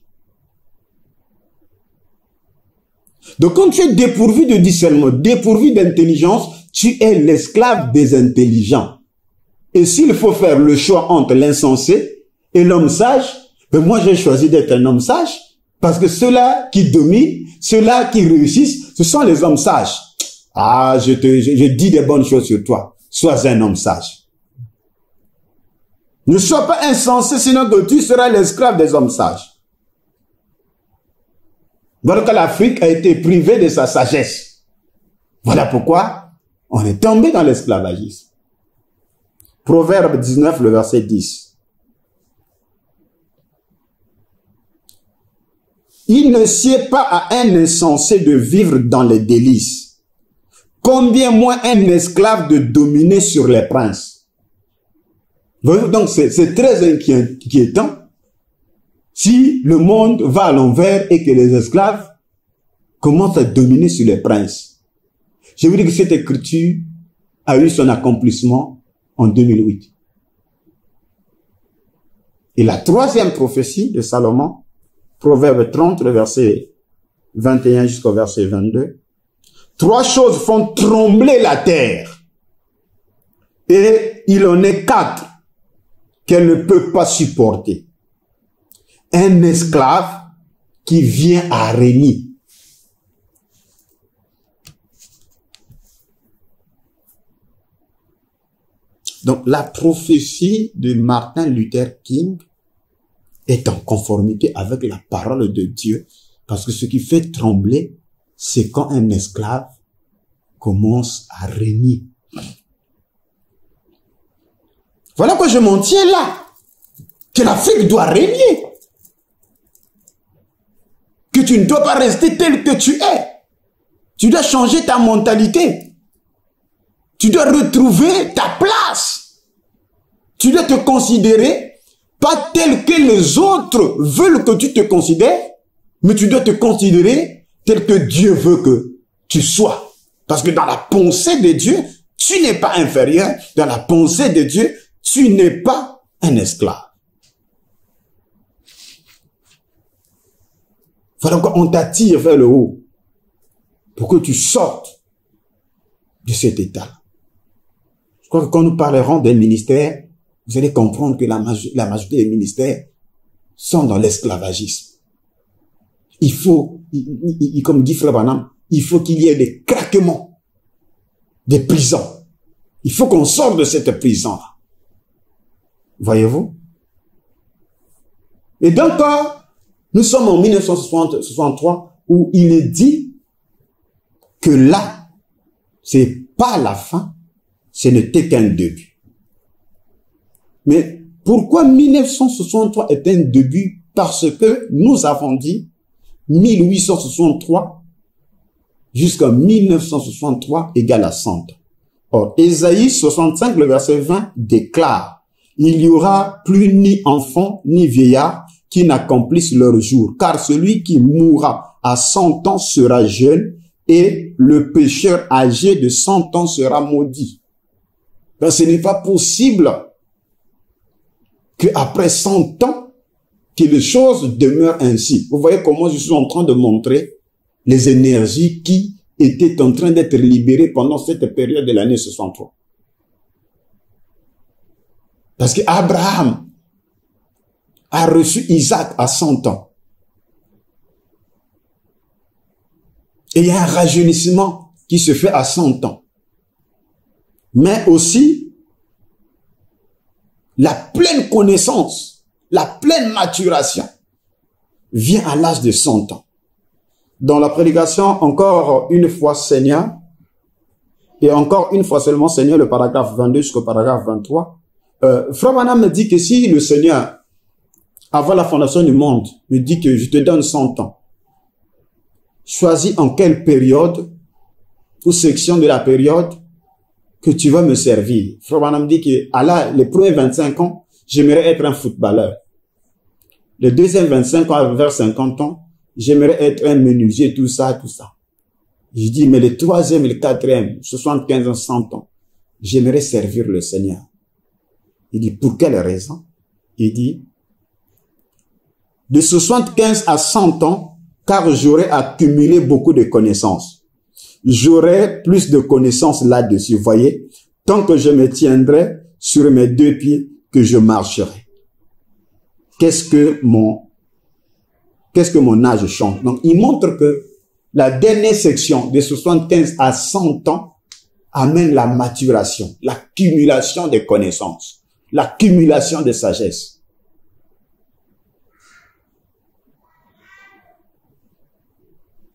Donc quand tu es dépourvu de discernement, dépourvu d'intelligence, tu es l'esclave des intelligents. Et s'il faut faire le choix entre l'insensé et l'homme sage, ben moi j'ai choisi d'être un homme sage, parce que ceux-là qui dominent, ceux-là qui réussissent, ce sont les hommes sages. Ah, je dis des bonnes choses sur toi. Sois un homme sage. Ne sois pas insensé, sinon que tu seras l'esclave des hommes sages. Voilà que l'Afrique a été privée de sa sagesse. Voilà pourquoi on est tombé dans l'esclavagisme. Proverbe 19, le verset 10. Il ne sied pas à un insensé de vivre dans les délices. Combien moins un esclave de dominer sur les princes. Donc c'est très inquiétant si le monde va à l'envers et que les esclaves commencent à dominer sur les princes. Je vous dis que cette écriture a eu son accomplissement en 2008. Et la troisième prophétie de Salomon, Proverbe 30, le verset 21 jusqu'au verset 22, 3 choses font trembler la terre. Et il en est 4 qu'elle ne peut pas supporter. Un esclave qui vient à régner. Donc, la prophétie de Martin Luther King est en conformité avec la parole de Dieu, parce que ce qui fait trembler, c'est quand un esclave commence à régner. Voilà que je m'en tiens là, que l'Afrique doit régner, que tu ne dois pas rester tel que tu es, tu dois changer ta mentalité, tu dois retrouver ta place, tu dois te considérer pas tel que les autres veulent que tu te considères, mais tu dois te considérer tel que Dieu veut que tu sois. Parce que dans la pensée de Dieu, tu n'es pas inférieur. Dans la pensée de Dieu, tu n'es pas un esclave. Voilà qu'on t'attire vers le haut pour que tu sortes de cet état. Je crois que quand nous parlerons des ministères, vous allez comprendre que la majorité des ministères sont dans l'esclavagisme. Il faut, comme dit Frère Branham, il faut qu'il y ait des craquements, des prisons. Il faut qu'on sorte de cette prison-là. Voyez-vous? Et donc, nous sommes en 1963 où il est dit que là, c'est pas la fin, ce n'était qu'un début. Mais pourquoi 1963 est un début? Parce que nous avons dit 1863 jusqu'à 1963 égale à 100 ans. Or, Ésaïe 65, le verset 20 déclare: il n'y aura plus ni enfant ni vieillard qui n'accomplissent leur jour, car celui qui mourra à 100 ans sera jeune et le pécheur âgé de 100 ans sera maudit. Ben, ce n'est pas possible qu'après 100 ans, que les choses demeurent ainsi. Vous voyez comment je suis en train de montrer les énergies qui étaient en train d'être libérées pendant cette période de l'année 63. Parce qu'Abraham a reçu Isaac à 100 ans. Et il y a un rajeunissement qui se fait à 100 ans. Mais aussi, la pleine connaissance, la pleine maturation vient à l'âge de 100 ans. Dans la prédication, encore une fois Seigneur, et encore une fois seulement Seigneur, le paragraphe 22 jusqu'au paragraphe 23, Frère Branham me dit que si le Seigneur, avant la fondation du monde, me dit que je te donne 100 ans, choisis en quelle période, ou section de la période, que tu vas me servir. Frère Branham dit que les premiers 25 ans, j'aimerais être un footballeur. Les deuxièmes 25 ans, vers 50 ans, j'aimerais être un menuisier, tout ça, tout ça. Je dis, mais le troisième et le quatrième, 75 ans, 100 ans, j'aimerais servir le Seigneur. Il dit, pour quelle raison? Il dit, de 75 à 100 ans, car j'aurais accumulé beaucoup de connaissances. J'aurai plus de connaissances là-dessus, voyez, tant que je me tiendrai sur mes 2 pieds, que je marcherai. Qu'est-ce que mon âge change? Donc, il montre que la dernière section de 75 à 100 ans amène la maturation, l'accumulation des connaissances, l'accumulation de sagesse.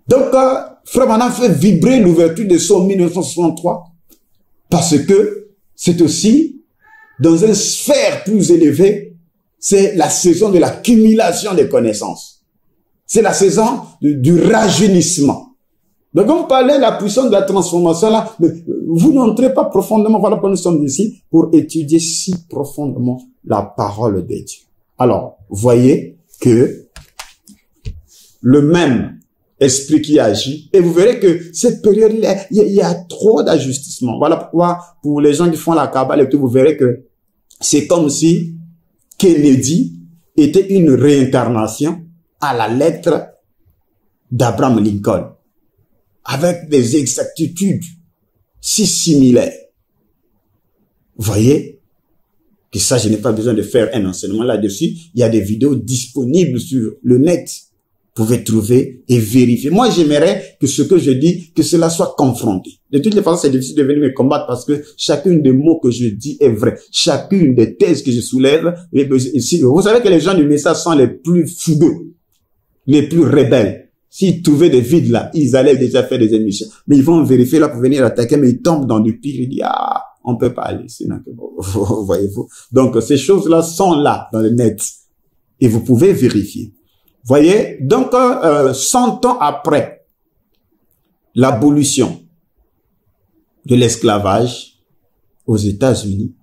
Donc, Frère Branham fait vibrer l'ouverture de son 1963 parce que c'est aussi, dans une sphère plus élevée, c'est la saison de l'accumulation des connaissances. C'est la saison du rajeunissement. Donc, on parlait de la puissance de la transformation là, mais vous n'entrez pas profondément. Voilà pourquoi nous sommes ici, pour étudier si profondément la parole de Dieu. Alors, voyez que le même esprit qui agit, et vous verrez que cette période, il y a trop d'ajustements. Voilà pourquoi, pour les gens qui font la Kabbale et tout, vous verrez que c'est comme si Kennedy était une réincarnation à la lettre d'Abraham Lincoln, avec des exactitudes si similaires. Vous voyez que ça, je n'ai pas besoin de faire un enseignement là-dessus. Il y a des vidéos disponibles sur le net. Vous pouvez trouver et vérifier. Moi, j'aimerais que ce que je dis, que cela soit confronté. De toutes les façons, c'est difficile de venir me combattre parce que chacun des mots que je dis est vrai. Chacune des thèses que je soulève, vous savez que les gens du message sont les plus fougueux, les plus rebelles. S'ils trouvaient des vides là, ils allaient déjà faire des émissions. Mais ils vont vérifier là pour venir attaquer, mais ils tombent dans du pire. Ils disent, ah, on peut pas aller. Voyez-vous. Donc, ces choses-là sont là, dans le net. Et vous pouvez vérifier. Voyez, donc 100 ans après l'abolition de l'esclavage aux États-Unis,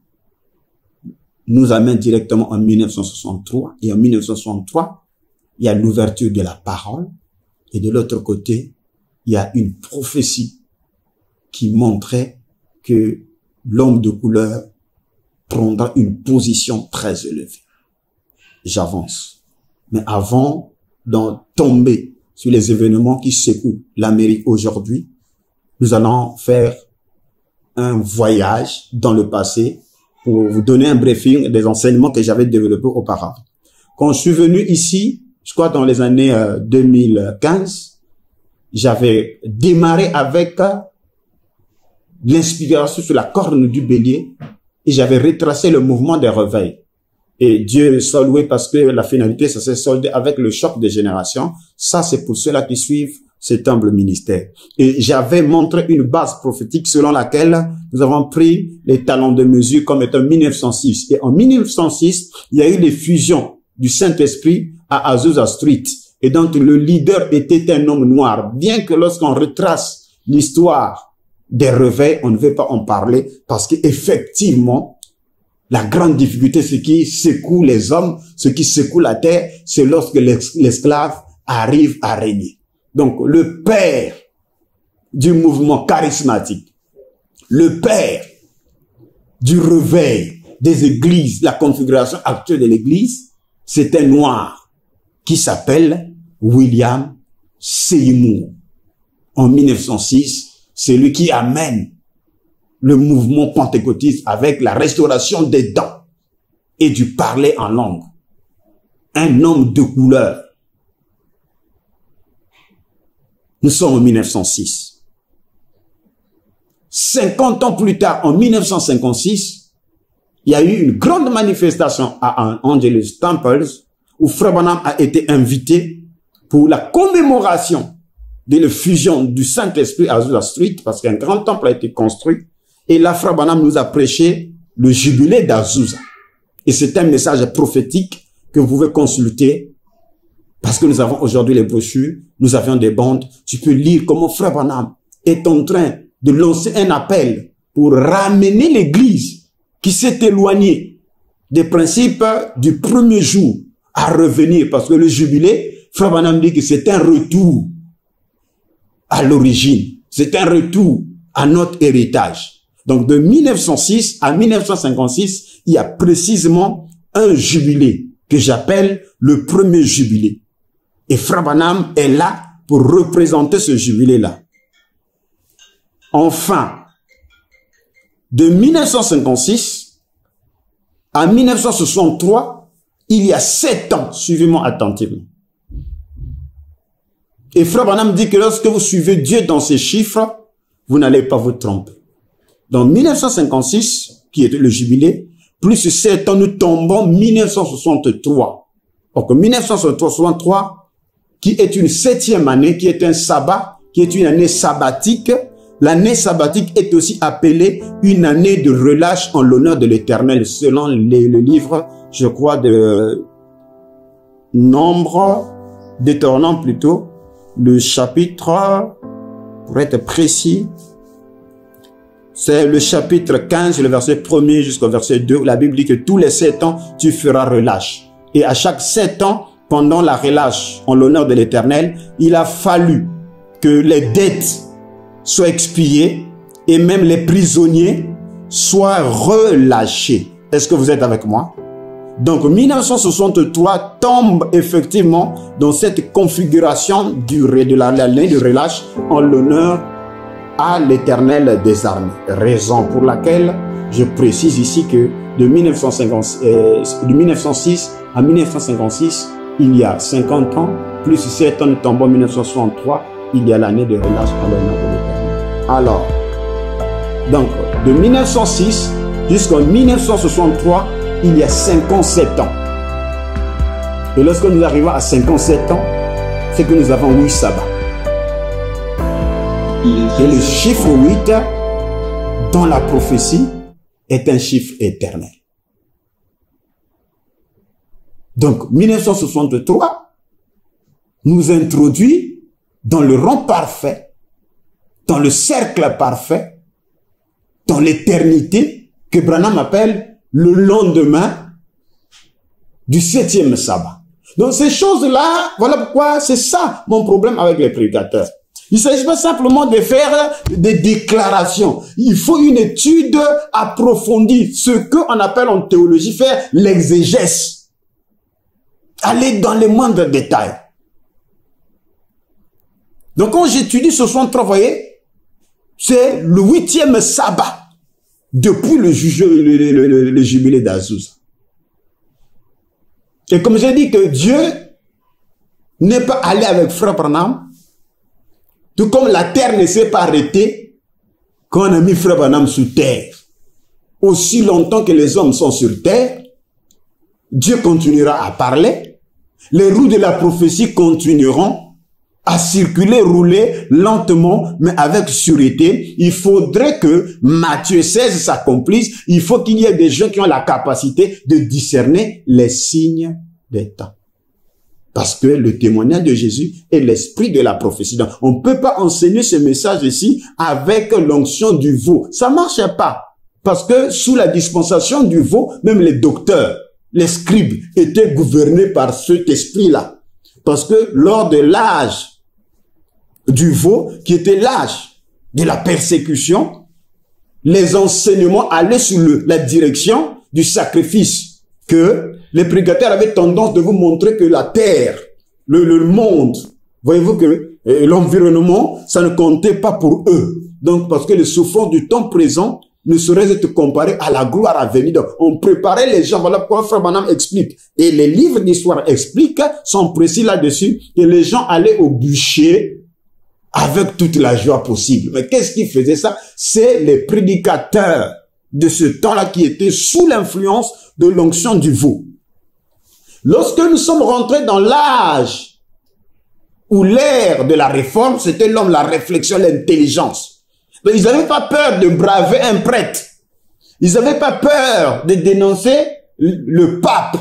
nous amène directement en 1963. Et en 1963, il y a l'ouverture de la parole. Et de l'autre côté, il y a une prophétie qui montrait que l'homme de couleur prendra une position très élevée. J'avance. Mais avant d'en tomber sur les événements qui secouent l'Amérique aujourd'hui, nous allons faire un voyage dans le passé pour vous donner un briefing des enseignements que j'avais développés auparavant. Quand je suis venu ici, je crois dans les années 2015, j'avais démarré avec l'inspiration sur la corne du bélier et j'avais retracé le mouvement des réveils. Et Dieu soit loué parce que la finalité, ça s'est soldé avec le choc des générations. Ça, c'est pour ceux-là qui suivent cet humble ministère. Et j'avais montré une base prophétique selon laquelle nous avons pris les talons de mesure comme étant 1906. Et en 1906, il y a eu les fusions du Saint-Esprit à Azusa Street. Et donc, le leader était un homme noir. Bien que lorsqu'on retrace l'histoire des réveils, on ne veut pas en parler parce qu'effectivement, la grande difficulté, ce qui secoue les hommes, ce qui secoue la terre, c'est lorsque l'esclave arrive à régner. Donc, le père du mouvement charismatique, le père du réveil des églises, la configuration actuelle de l'église, c'est un noir qui s'appelle William Seymour. En 1906, c'est lui qui amène le mouvement pentecôtiste avec la restauration des dons et du parler en langue. Un homme de couleur. Nous sommes en 1906. 50 ans plus tard, en 1956, il y a eu une grande manifestation à Angelus Temples où Frère Branham a été invité pour la commémoration de la fusion du Saint-Esprit à Azusa Street parce qu'un grand temple a été construit. Et là, Frère Branham nous a prêché le jubilé d'Azusa. Et c'est un message prophétique que vous pouvez consulter parce que nous avons aujourd'hui les brochures, nous avions des bandes. Tu peux lire comment Frère Branham est en train de lancer un appel pour ramener l'Église qui s'est éloignée des principes du premier jour à revenir. Parce que le jubilé, Frère Branham dit que c'est un retour à l'origine. C'est un retour à notre héritage. Donc, de 1906 à 1956, il y a précisément un jubilé que j'appelle le premier jubilé. Et Frère Branham est là pour représenter ce jubilé-là. Enfin, de 1956 à 1963, il y a 7 ans, suivez-moi attentivement. Et Frère Branham dit que lorsque vous suivez Dieu dans ces chiffres, vous n'allez pas vous tromper. Dans 1956, qui était le jubilé, plus 7 ans, nous tombons 1963. Donc, 1963, qui est une 7e année, qui est un sabbat, qui est une année sabbatique. L'année sabbatique est aussi appelée une année de relâche en l'honneur de l'Éternel, selon le livre, je crois, de Nombre, Deutéronome plutôt, le chapitre, pour être précis, c'est le chapitre 15, le verset 1er jusqu'au verset 2, où la Bible dit que tous les 7 ans, tu feras relâche. Et à chaque 7 ans, pendant la relâche en l'honneur de l'Éternel, il a fallu que les dettes soient expiées et même les prisonniers soient relâchés. Est-ce que vous êtes avec moi? Donc 1963 tombe effectivement dans cette configuration de l'année de relâche en l'honneur à l'Éternel des armées. Raison pour laquelle je précise ici que de 1906 à 1956, il y a 50 ans, plus 7 ans de tombe en 1963, il y a l'année de relâche en l'honneur de l'Éternel. Alors, donc de 1906 jusqu'en 1963, il y a 57 ans. Et lorsque nous arrivons à 57 ans, c'est que nous avons 8 sabbats. Et le chiffre 8, dans la prophétie, est un chiffre éternel. Donc, 1963 nous introduit dans le rang parfait, dans le cercle parfait, dans l'éternité, que Branham appelle le lendemain du 7e sabbat. Donc, ces choses-là, voilà pourquoi c'est ça mon problème avec les prédicateurs. Il ne s'agit pas simplement de faire des déclarations. Il faut une étude approfondie. Ce qu'on appelle en théologie faire l'exégèse. Aller dans les moindres détails. Donc quand j'étudie ce 63, vous voyez, c'est le 8e sabbat depuis le jubilé d'Azusa. Et comme j'ai dit que Dieu n'est pas allé avec Frère Branham, tout comme la terre ne s'est pas arrêtée quand on a mis Frère Branham sous terre. Aussi longtemps que les hommes sont sur terre, Dieu continuera à parler. Les roues de la prophétie continueront à circuler, rouler lentement, mais avec sûreté. Il faudrait que Matthieu 16 s'accomplisse. Il faut qu'il y ait des gens qui ont la capacité de discerner les signes des temps. Parce que le témoignage de Jésus est l'esprit de la prophétie. Donc, on ne peut pas enseigner ce message ici avec l'onction du veau. Ça ne marche pas. Parce que sous la dispensation du veau, même les docteurs, les scribes étaient gouvernés par cet esprit-là. Parce que lors de l'âge du veau, qui était l'âge de la persécution, les enseignements allaient sous la direction du sacrifice, que les prédicateurs avaient tendance de vous montrer que la terre, le monde, voyez-vous que l'environnement, ça ne comptait pas pour eux. Donc, parce que les souffrances du temps présent ne sauraient être comparées à la gloire à venir. Donc, on préparait les gens. Voilà pourquoi Frère Branham explique. Et les livres d'histoire expliquent, sont précis là-dessus, que les gens allaient au bûcher avec toute la joie possible. Mais qu'est-ce qui faisait ça? C'est les prédicateurs de ce temps-là qui étaient sous l'influence de l'onction du veau. Lorsque nous sommes rentrés dans l'âge où l'ère de la réforme, c'était l'homme, la réflexion, l'intelligence. Donc, ils n'avaient pas peur de braver un prêtre. Ils n'avaient pas peur de dénoncer le pape.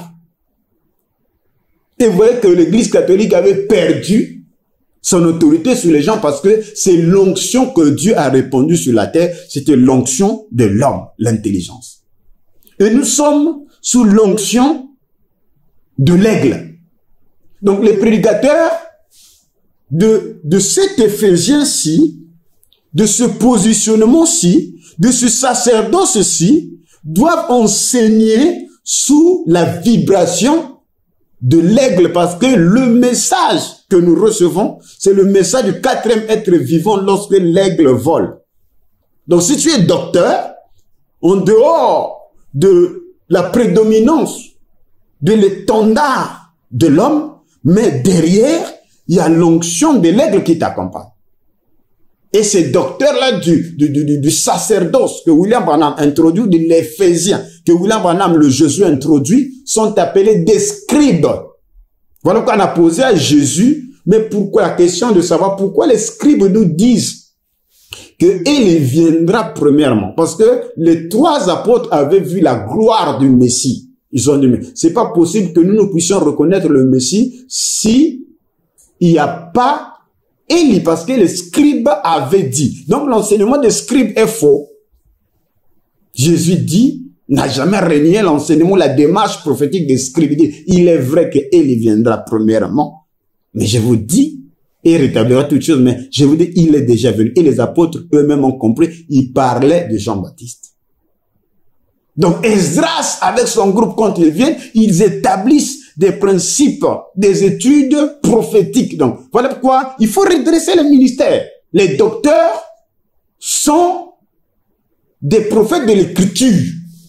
Et vous voyez que l'Église catholique avait perdu son autorité sur les gens parce que c'est l'onction que Dieu a répandue sur la terre. C'était l'onction de l'homme, l'intelligence. Et nous sommes sous l'onction de l'aigle. Donc les prédicateurs de cet Éphésien-ci, de ce positionnement-ci, de ce sacerdoce-ci, doivent enseigner sous la vibration de l'aigle, parce que le message que nous recevons, c'est le message du 4e être vivant lorsque l'aigle vole. Donc si tu es docteur, en dehors de la prédominance de l'étendard de l'homme, mais derrière, il y a l'onction de l'aigle qui t'accompagne. Et ces docteurs-là du sacerdoce que William Branham introduit, de l'Éphésien, que William Branham, le Jésus, introduit, sont appelés des scribes. Voilà qu'on a posé à Jésus Mais pourquoi? La question de savoir pourquoi les scribes nous disent que il viendra premièrement. Parce que les 3 apôtres avaient vu la gloire du Messie. Ils ont dit, mais c'est pas possible que nous puissions reconnaître le Messie si il n'y a pas Élie, parce que les scribes avaient dit. Donc l'enseignement des scribes est faux. Jésus dit, n'a jamais renié l'enseignement, la démarche prophétique des scribes. Il dit, il est vrai que Élie viendra premièrement. Mais je vous dis, il rétablira toutes choses, mais je vous dis, il est déjà venu. Et les apôtres eux-mêmes ont compris, ils parlaient de Jean-Baptiste. Donc Esdras, avec son groupe, quand ils viennent, ils établissent des principes, des études prophétiques. Donc voilà pourquoi il faut redresser le ministère. Les docteurs sont des prophètes de l'écriture.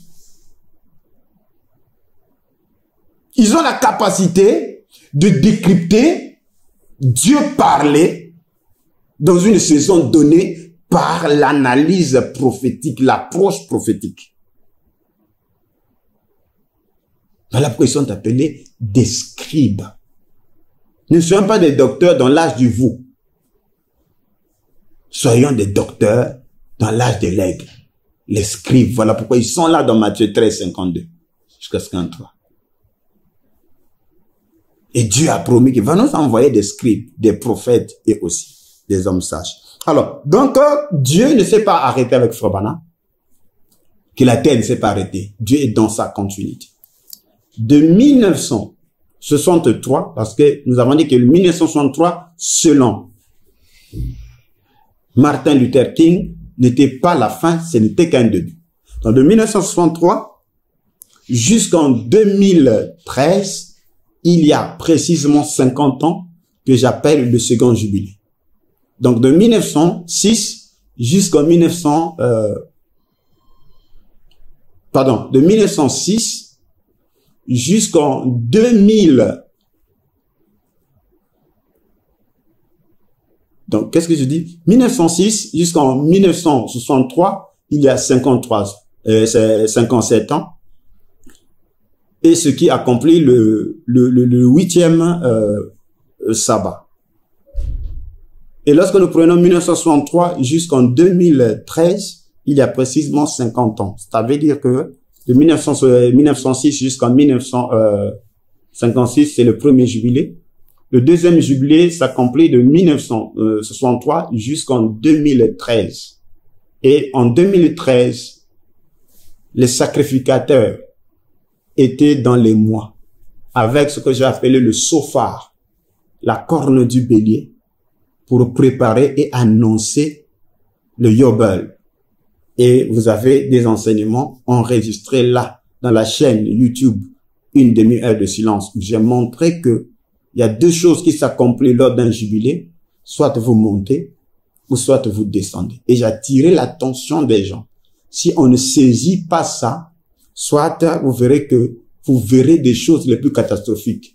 Ils ont la capacité de décrypter Dieu parler dans une saison donnée par l'analyse prophétique, l'approche prophétique. Voilà pourquoi ils sont appelés des scribes. Ne soyons pas des docteurs dans l'âge du veau. Soyons des docteurs dans l'âge de l'aigle. Les scribes, voilà pourquoi ils sont là dans Matthieu 13, 52 jusqu'à 53. Et Dieu a promis qu'il va nous envoyer des scribes, des prophètes et aussi des hommes sages. Alors, donc, Dieu ne s'est pas arrêté avec Frère Branham, que la terre ne s'est pas arrêtée. Dieu est dans sa continuité. De 1963, parce que nous avons dit que le 1963, selon Martin Luther King, n'était pas la fin, ce n'était qu'un début. Donc de 1963 jusqu'en 2013, il y a précisément 50 ans que j'appelle le second jubilé. Donc de 1906 jusqu'en de 1906 jusqu'en 2000. Donc, qu'est-ce que je dis? 1906 jusqu'en 1963, il y a 57 ans. Et ce qui accomplit le 8e sabbat. Et lorsque nous prenons 1963 jusqu'en 2013, il y a précisément 50 ans. Ça veut dire que de 1906 jusqu'en 1956, c'est le premier jubilé. Le deuxième jubilé s'accomplit de 1963 jusqu'en 2013. Et en 2013, les sacrificateurs étaient dans les mois avec ce que j'ai appelé le shofar, la corne du bélier, pour préparer et annoncer le Yobel. Et vous avez des enseignements enregistrés là, dans la chaîne YouTube, une demi-heure de silence, où j'ai montré que il y a 2 choses qui s'accomplissent lors d'un jubilé, soit vous montez, ou soit vous descendez. Et j'ai attiré l'attention des gens. Si on ne saisit pas ça, soit vous verrez des choses les plus catastrophiques.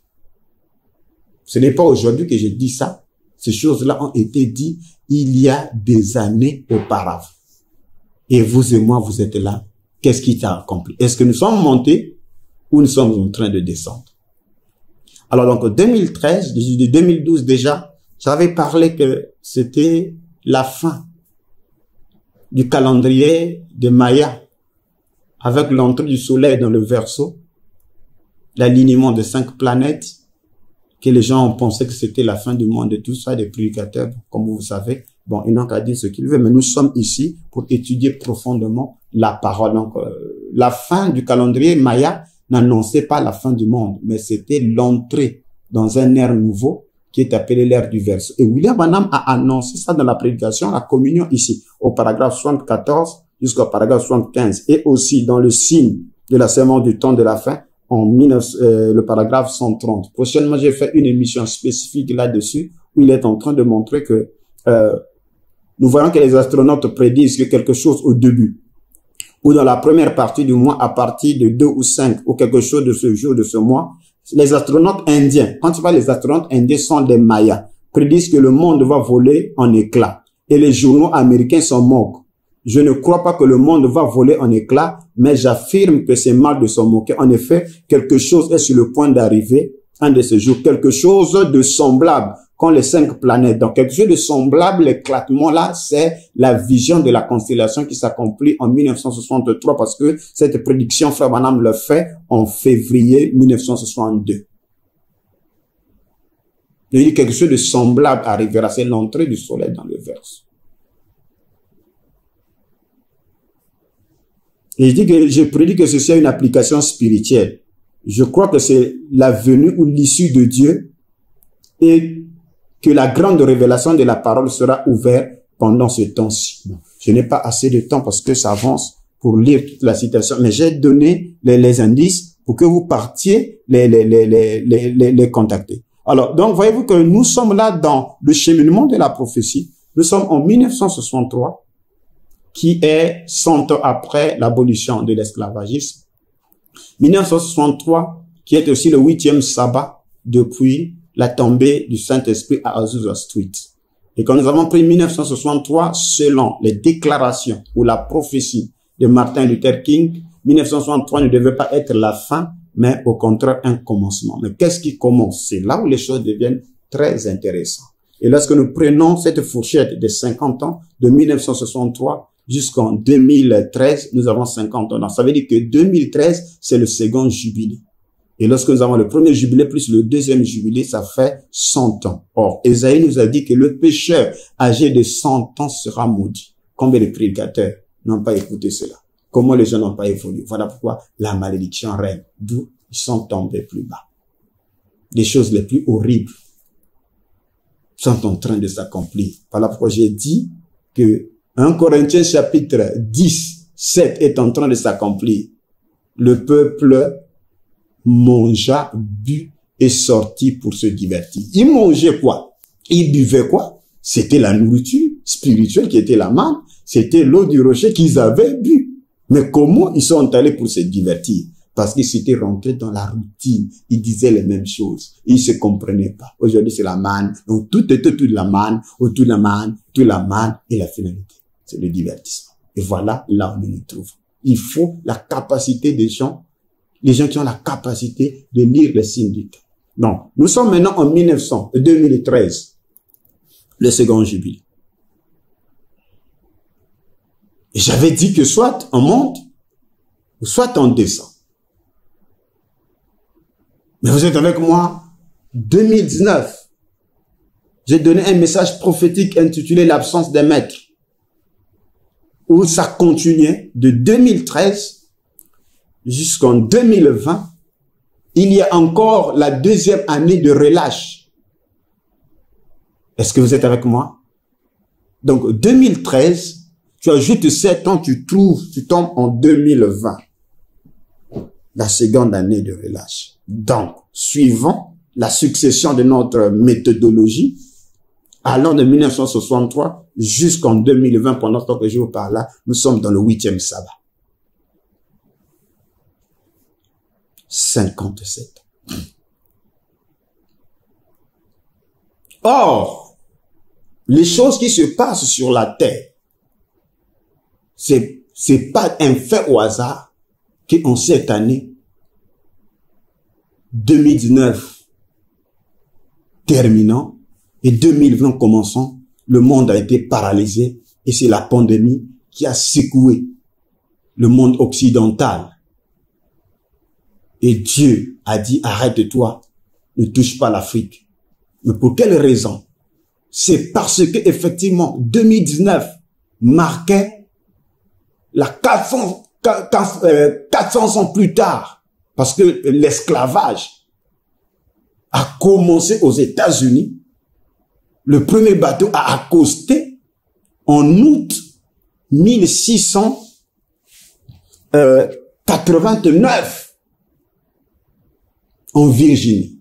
Ce n'est pas aujourd'hui que je dis ça. Ces choses-là ont été dites il y a des années auparavant. Et vous et moi, vous êtes là. Qu'est-ce qui t'a accompli? Est-ce que nous sommes montés ou nous sommes en train de descendre? Alors donc, en 2013, de 2012 déjà, j'avais parlé que c'était la fin du calendrier de Maya, avec l'entrée du soleil dans le Verseau, l'alignement de 5 planètes, que les gens ont pensé que c'était la fin du monde et tout ça, des prédicateurs, comme vous savez. Bon, ils n'ont qu'à dire ce qu'ils veulent, mais nous sommes ici pour étudier profondément la parole. Donc, la fin du calendrier Maya n'annonçait pas la fin du monde, mais c'était l'entrée dans un ère nouveau qui est appelé l'ère du Verseau. Et William Branham a annoncé ça dans la prédication, la communion ici, au paragraphe 74 jusqu'au paragraphe 75, et aussi dans le signe de la sémence du temps de la fin, le paragraphe 130. Prochainement, j'ai fait une émission spécifique là-dessus, où il est en train de montrer que nous voyons que les astronautes prédisent que quelque chose au début, ou dans la première partie du mois, à partir de 2 ou 5, ou quelque chose de ce jour, de ce mois, les astronautes indiens, quand tu vois les astronautes indiens sont des Mayas, prédisent que le monde va voler en éclats. Et les journaux américains s'en moquent. Je ne crois pas que le monde va voler en éclats, mais j'affirme que c'est mal de s'en moquer. En effet, quelque chose est sur le point d'arriver, un de ces jours, quelque chose de semblable, qu'ont les 5 planètes. Donc, quelque chose de semblable, l'éclatement là, c'est la vision de la constellation qui s'accomplit en 1963 parce que cette prédiction, Frère Branham le fait en février 1962. Il y a quelque chose de semblable arrivera, c'est l'entrée du soleil dans le Verseau. Et je prédis que ceci a une application spirituelle. Je crois que c'est la venue ou l'issue de Dieu et que la grande révélation de la parole sera ouverte pendant ce temps-ci. Je n'ai pas assez de temps parce que ça avance pour lire toute la citation, mais j'ai donné les indices pour que vous partiez les contacter. Alors, donc, voyez-vous que nous sommes là dans le cheminement de la prophétie. Nous sommes en 1963, qui est 100 ans après l'abolition de l'esclavagisme. 1963, qui est aussi le 8e sabbat depuis la tombée du Saint-Esprit à Azusa Street. Et quand nous avons pris 1963, selon les déclarations ou la prophétie de Martin Luther King, 1963 ne devait pas être la fin, mais au contraire un commencement. Mais qu'est-ce qui commence? C'est là où les choses deviennent très intéressantes. Et lorsque nous prenons cette fourchette de 50 ans, de 1963 jusqu'en 2013, nous avons 50 ans. Donc, ça veut dire que 2013, c'est le second jubilé. Et lorsque nous avons le premier jubilé plus le deuxième jubilé, ça fait 100 ans. Or, Ésaïe nous a dit que le pécheur âgé de 100 ans sera maudit. Combien de prédicateurs n'ont pas écouté cela? Comment les gens n'ont pas évolué? Voilà pourquoi la malédiction règne. D'où ils sont tombés plus bas. Les choses les plus horribles sont en train de s'accomplir. Voilà pourquoi j'ai dit que 1 Corinthiens chapitre 10, 7 est en train de s'accomplir. Le peuple mangea, but et sortit pour se divertir. Ils mangeaient quoi? Ils buvaient quoi? C'était la nourriture spirituelle qui était la manne. C'était l'eau du rocher qu'ils avaient bu. Mais comment ils sont allés pour se divertir? Parce qu'ils s'étaient rentrés dans la routine. Ils disaient les mêmes choses. Ils se comprenaient pas. Aujourd'hui, c'est la manne. Donc, tout était toute la manne, autour de la manne, toute la manne et la finalité. C'est le divertissement. Et voilà là où nous nous trouvons. Il faut la capacité des gens, les gens qui ont la capacité de lire les signes du temps. Donc, nous sommes maintenant en 2013, le second jubilé. Et j'avais dit que soit on monte, ou soit on descend. Mais vous êtes avec moi, 2019. J'ai donné un message prophétique intitulé l'absence des maîtres, où ça continuait de 2013 jusqu'en 2020. Il y a encore la deuxième année de relâche. Est-ce que vous êtes avec moi? Donc, 2013, tu ajoutes 7 ans, tu tombes en 2020. La seconde année de relâche. Donc, suivant la succession de notre méthodologie, allant de 1963 jusqu'en 2020, pendant ce temps que je vous parle là, nous sommes dans le 8e sabbat. 57. Or, les choses qui se passent sur la terre, c'est pas un fait au hasard qu'en cette année 2019 terminant et 2020 commençant, le monde a été paralysé et c'est la pandémie qui a secoué le monde occidental. Et Dieu a dit, arrête-toi, ne touche pas l'Afrique. Mais pour quelle raison? C'est parce que effectivement 2019 marquait la 400 ans plus tard, parce que l'esclavage a commencé aux États-Unis. Le premier bateau a accosté en août 1689 en Virginie,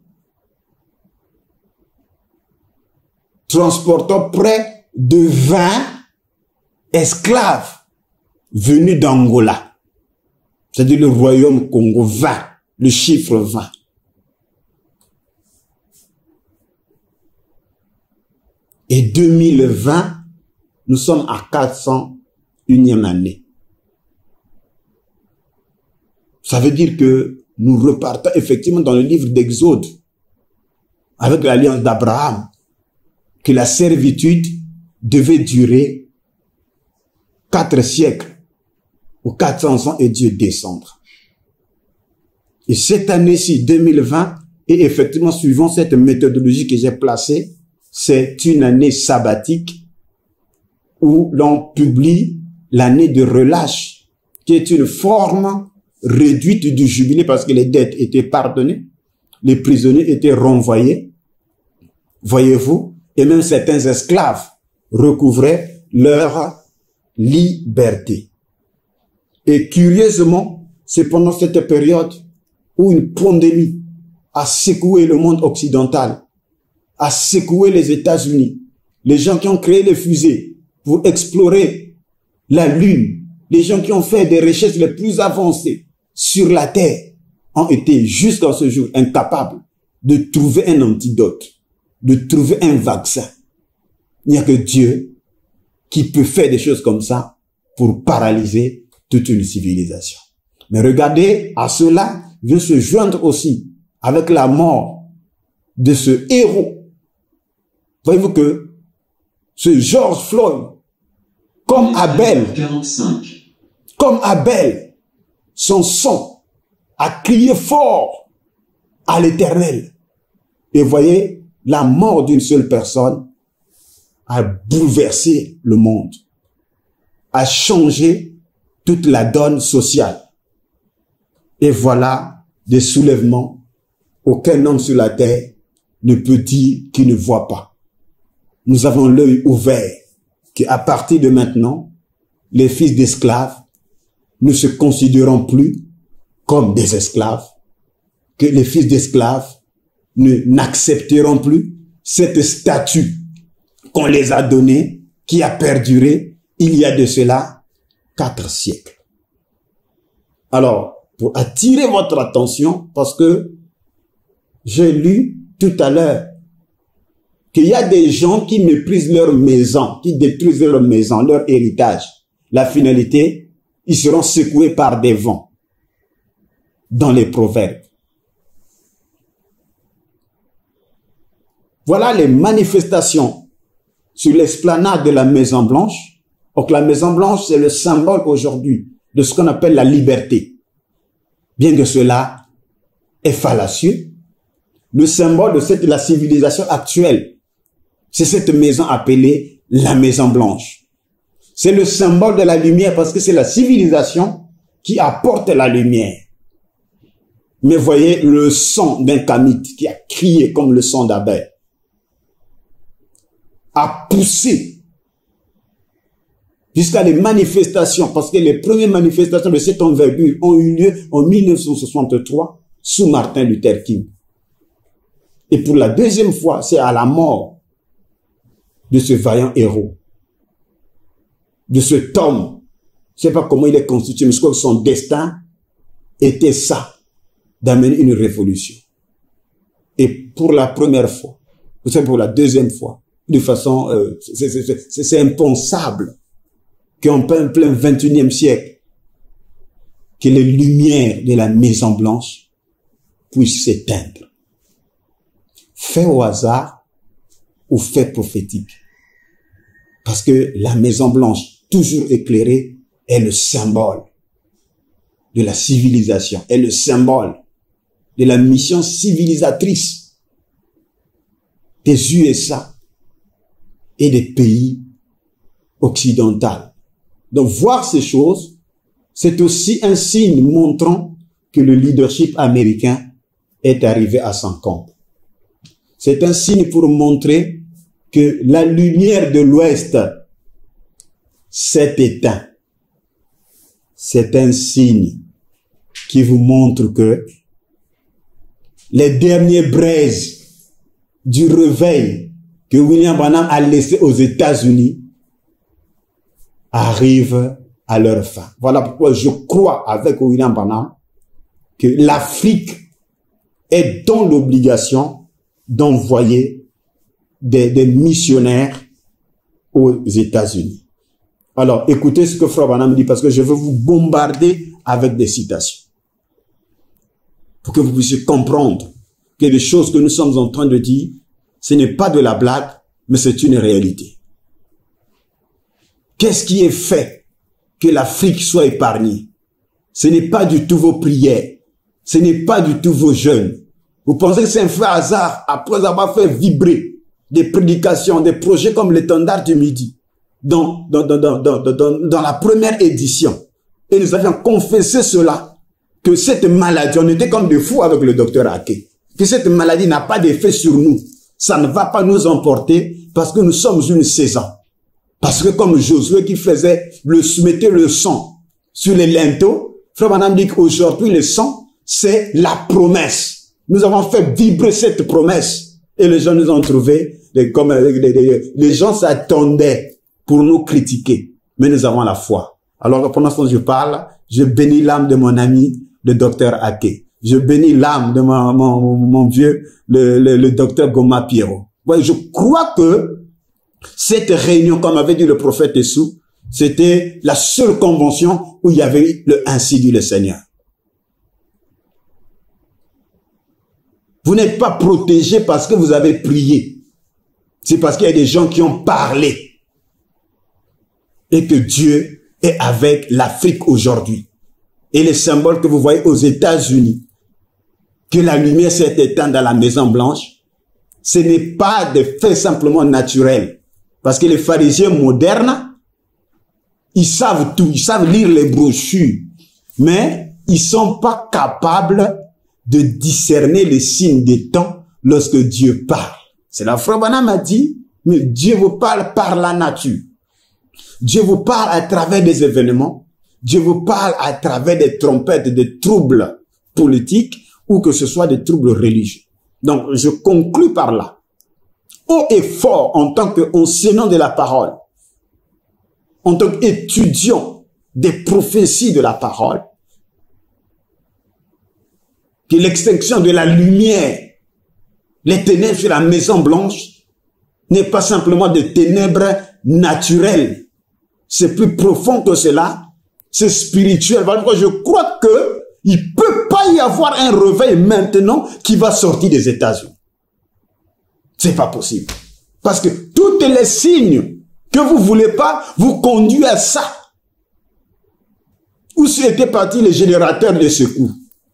transportant près de 20 esclaves venus d'Angola, c'est-à-dire le royaume Congo, 20, le chiffre 20. Et 2020, nous sommes à 401e année. Ça veut dire que nous repartons effectivement dans le livre d'Exode, avec l'alliance d'Abraham, que la servitude devait durer 4 siècles ou 400 ans et Dieu descendre. Et cette année-ci, 2020, et effectivement, suivant cette méthodologie que j'ai placée, c'est une année sabbatique où l'on publie l'année de relâche, qui est une forme réduite du jubilé parce que les dettes étaient pardonnées, les prisonniers étaient renvoyés, voyez-vous, et même certains esclaves recouvraient leur liberté. Et curieusement, c'est pendant cette période où une pandémie a secoué le monde occidental, a secoué les États-Unis, les gens qui ont créé les fusées pour explorer la Lune, les gens qui ont fait des recherches les plus avancées sur la Terre, ont été jusqu'à ce jour incapables de trouver un antidote, de trouver un vaccin. Il n'y a que Dieu qui peut faire des choses comme ça pour paralyser toute une civilisation. Mais regardez, à cela vient se joindre aussi avec la mort de ce héros. Voyez-vous que ce George Floyd, comme Abel, 45. comme Abel, son sang a crié fort à l'Éternel. Et voyez, la mort d'une seule personne a bouleversé le monde, a changé toute la donne sociale. Et voilà des soulèvements aucun homme sur la terre ne peut dire qu'il ne voit pas. Nous avons l'œil ouvert qu'à partir de maintenant, les fils d'esclaves ne se considéreront plus comme des esclaves, que les fils d'esclaves n'accepteront plus cette statue qu'on les a donnée, qui a perduré il y a de cela 4 siècles. Alors, pour attirer votre attention, parce que j'ai lu tout à l'heure qu'il y a des gens qui méprisent leur maison, qui détruisent leur maison, leur héritage. La finalité, ils seront secoués par des vents dans les proverbes. Voilà les manifestations sur l'esplanade de la Maison Blanche. Donc la Maison Blanche, c'est le symbole aujourd'hui de ce qu'on appelle la liberté. Bien que cela est fallacieux, le symbole de la civilisation actuelle, c'est cette maison appelée la Maison Blanche. C'est le symbole de la lumière parce que c'est la civilisation qui apporte la lumière. Mais voyez le son d'un Kamite qui a crié comme le son d'Abel, a poussé jusqu'à les manifestations, parce que les premières manifestations de cette envergure ont eu lieu en 1963 sous Martin Luther King. Et pour la deuxième fois, c'est à la mort de ce vaillant héros, de cet homme. Je ne sais pas comment il est constitué, mais je crois que son destin était ça, d'amener une révolution. Et pour la première fois, vous savez, pour la deuxième fois, de façon, c'est impensable qu'en plein 21e siècle, que les lumières de la Maison Blanche puissent s'éteindre. Fait au hasard ou fait prophétique. Parce que la Maison Blanche, toujours éclairée, est le symbole de la civilisation, est le symbole de la mission civilisatrice des USA et des pays occidentaux. Donc voir ces choses, c'est aussi un signe montrant que le leadership américain est arrivé à son compte. C'est un signe pour montrer que la lumière de l'Ouest s'est éteinte. C'est un signe qui vous montre que les dernières braises du réveil que William Branham a laissé aux États-Unis arrivent à leur fin. Voilà pourquoi je crois avec William Branham que l'Afrique est dans l'obligation d'envoyer des missionnaires aux États-Unis. Alors, écoutez ce que Frère Branham dit, parce que je veux vous bombarder avec des citations, pour que vous puissiez comprendre que les choses que nous sommes en train de dire, ce n'est pas de la blague, mais c'est une réalité. Qu'est-ce qui est fait que l'Afrique soit épargnée? Ce n'est pas du tout vos prières. Ce n'est pas du tout vos jeûnes. Vous pensez que c'est un fait hasard après avoir fait vibrer des prédications, des projets comme l'étendard du Midi dans la première édition. Et nous avions confessé cela, que cette maladie, on était comme des fous avec le docteur Ake, que cette maladie n'a pas d'effet sur nous. Ça ne va pas nous emporter parce que nous sommes une saison. Parce que comme Josué qui mettait le sang sur les linteaux, Frère Branham dit qu'aujourd'hui le sang, c'est la promesse. Nous avons fait vibrer cette promesse. Et les gens nous ont trouvé, les gens s'attendaient pour nous critiquer. Mais nous avons la foi. Alors pendant que je parle, je bénis l'âme de mon ami, le docteur Ake. Je bénis l'âme de mon vieux, le docteur Goma Pierrot. Ouais, je crois que cette réunion, comme avait dit le prophète Essou, c'était la seule convention où il y avait le ainsi dit le Seigneur. Vous n'êtes pas protégé parce que vous avez prié. C'est parce qu'il y a des gens qui ont parlé. Et que Dieu est avec l'Afrique aujourd'hui. Et les symboles que vous voyez aux États-Unis, que la lumière s'est éteinte dans la Maison Blanche, ce n'est pas des faits simplement naturels. Parce que les pharisiens modernes, ils savent tout, ils savent lire les brochures, mais ils sont pas capables de discerner les signes des temps lorsque Dieu parle. C'est la Frère Branham a dit, mais Dieu vous parle par la nature. Dieu vous parle à travers des événements. Dieu vous parle à travers des trompettes, des troubles politiques ou que ce soit des troubles religieux. Donc, je conclus par là. Haut et fort en tant qu'enseignant de la parole, en tant qu'étudiant des prophéties de la parole, que l'extinction de la lumière, les ténèbres sur la Maison Blanche, n'est pas simplement des ténèbres naturelles. C'est plus profond que cela. C'est spirituel. Je crois que il peut pas y avoir un réveil maintenant qui va sortir des États-Unis. C'est pas possible. Parce que tous les signes que vous voulez pas vous conduisent à ça. Où étaient partis les générateurs de secours?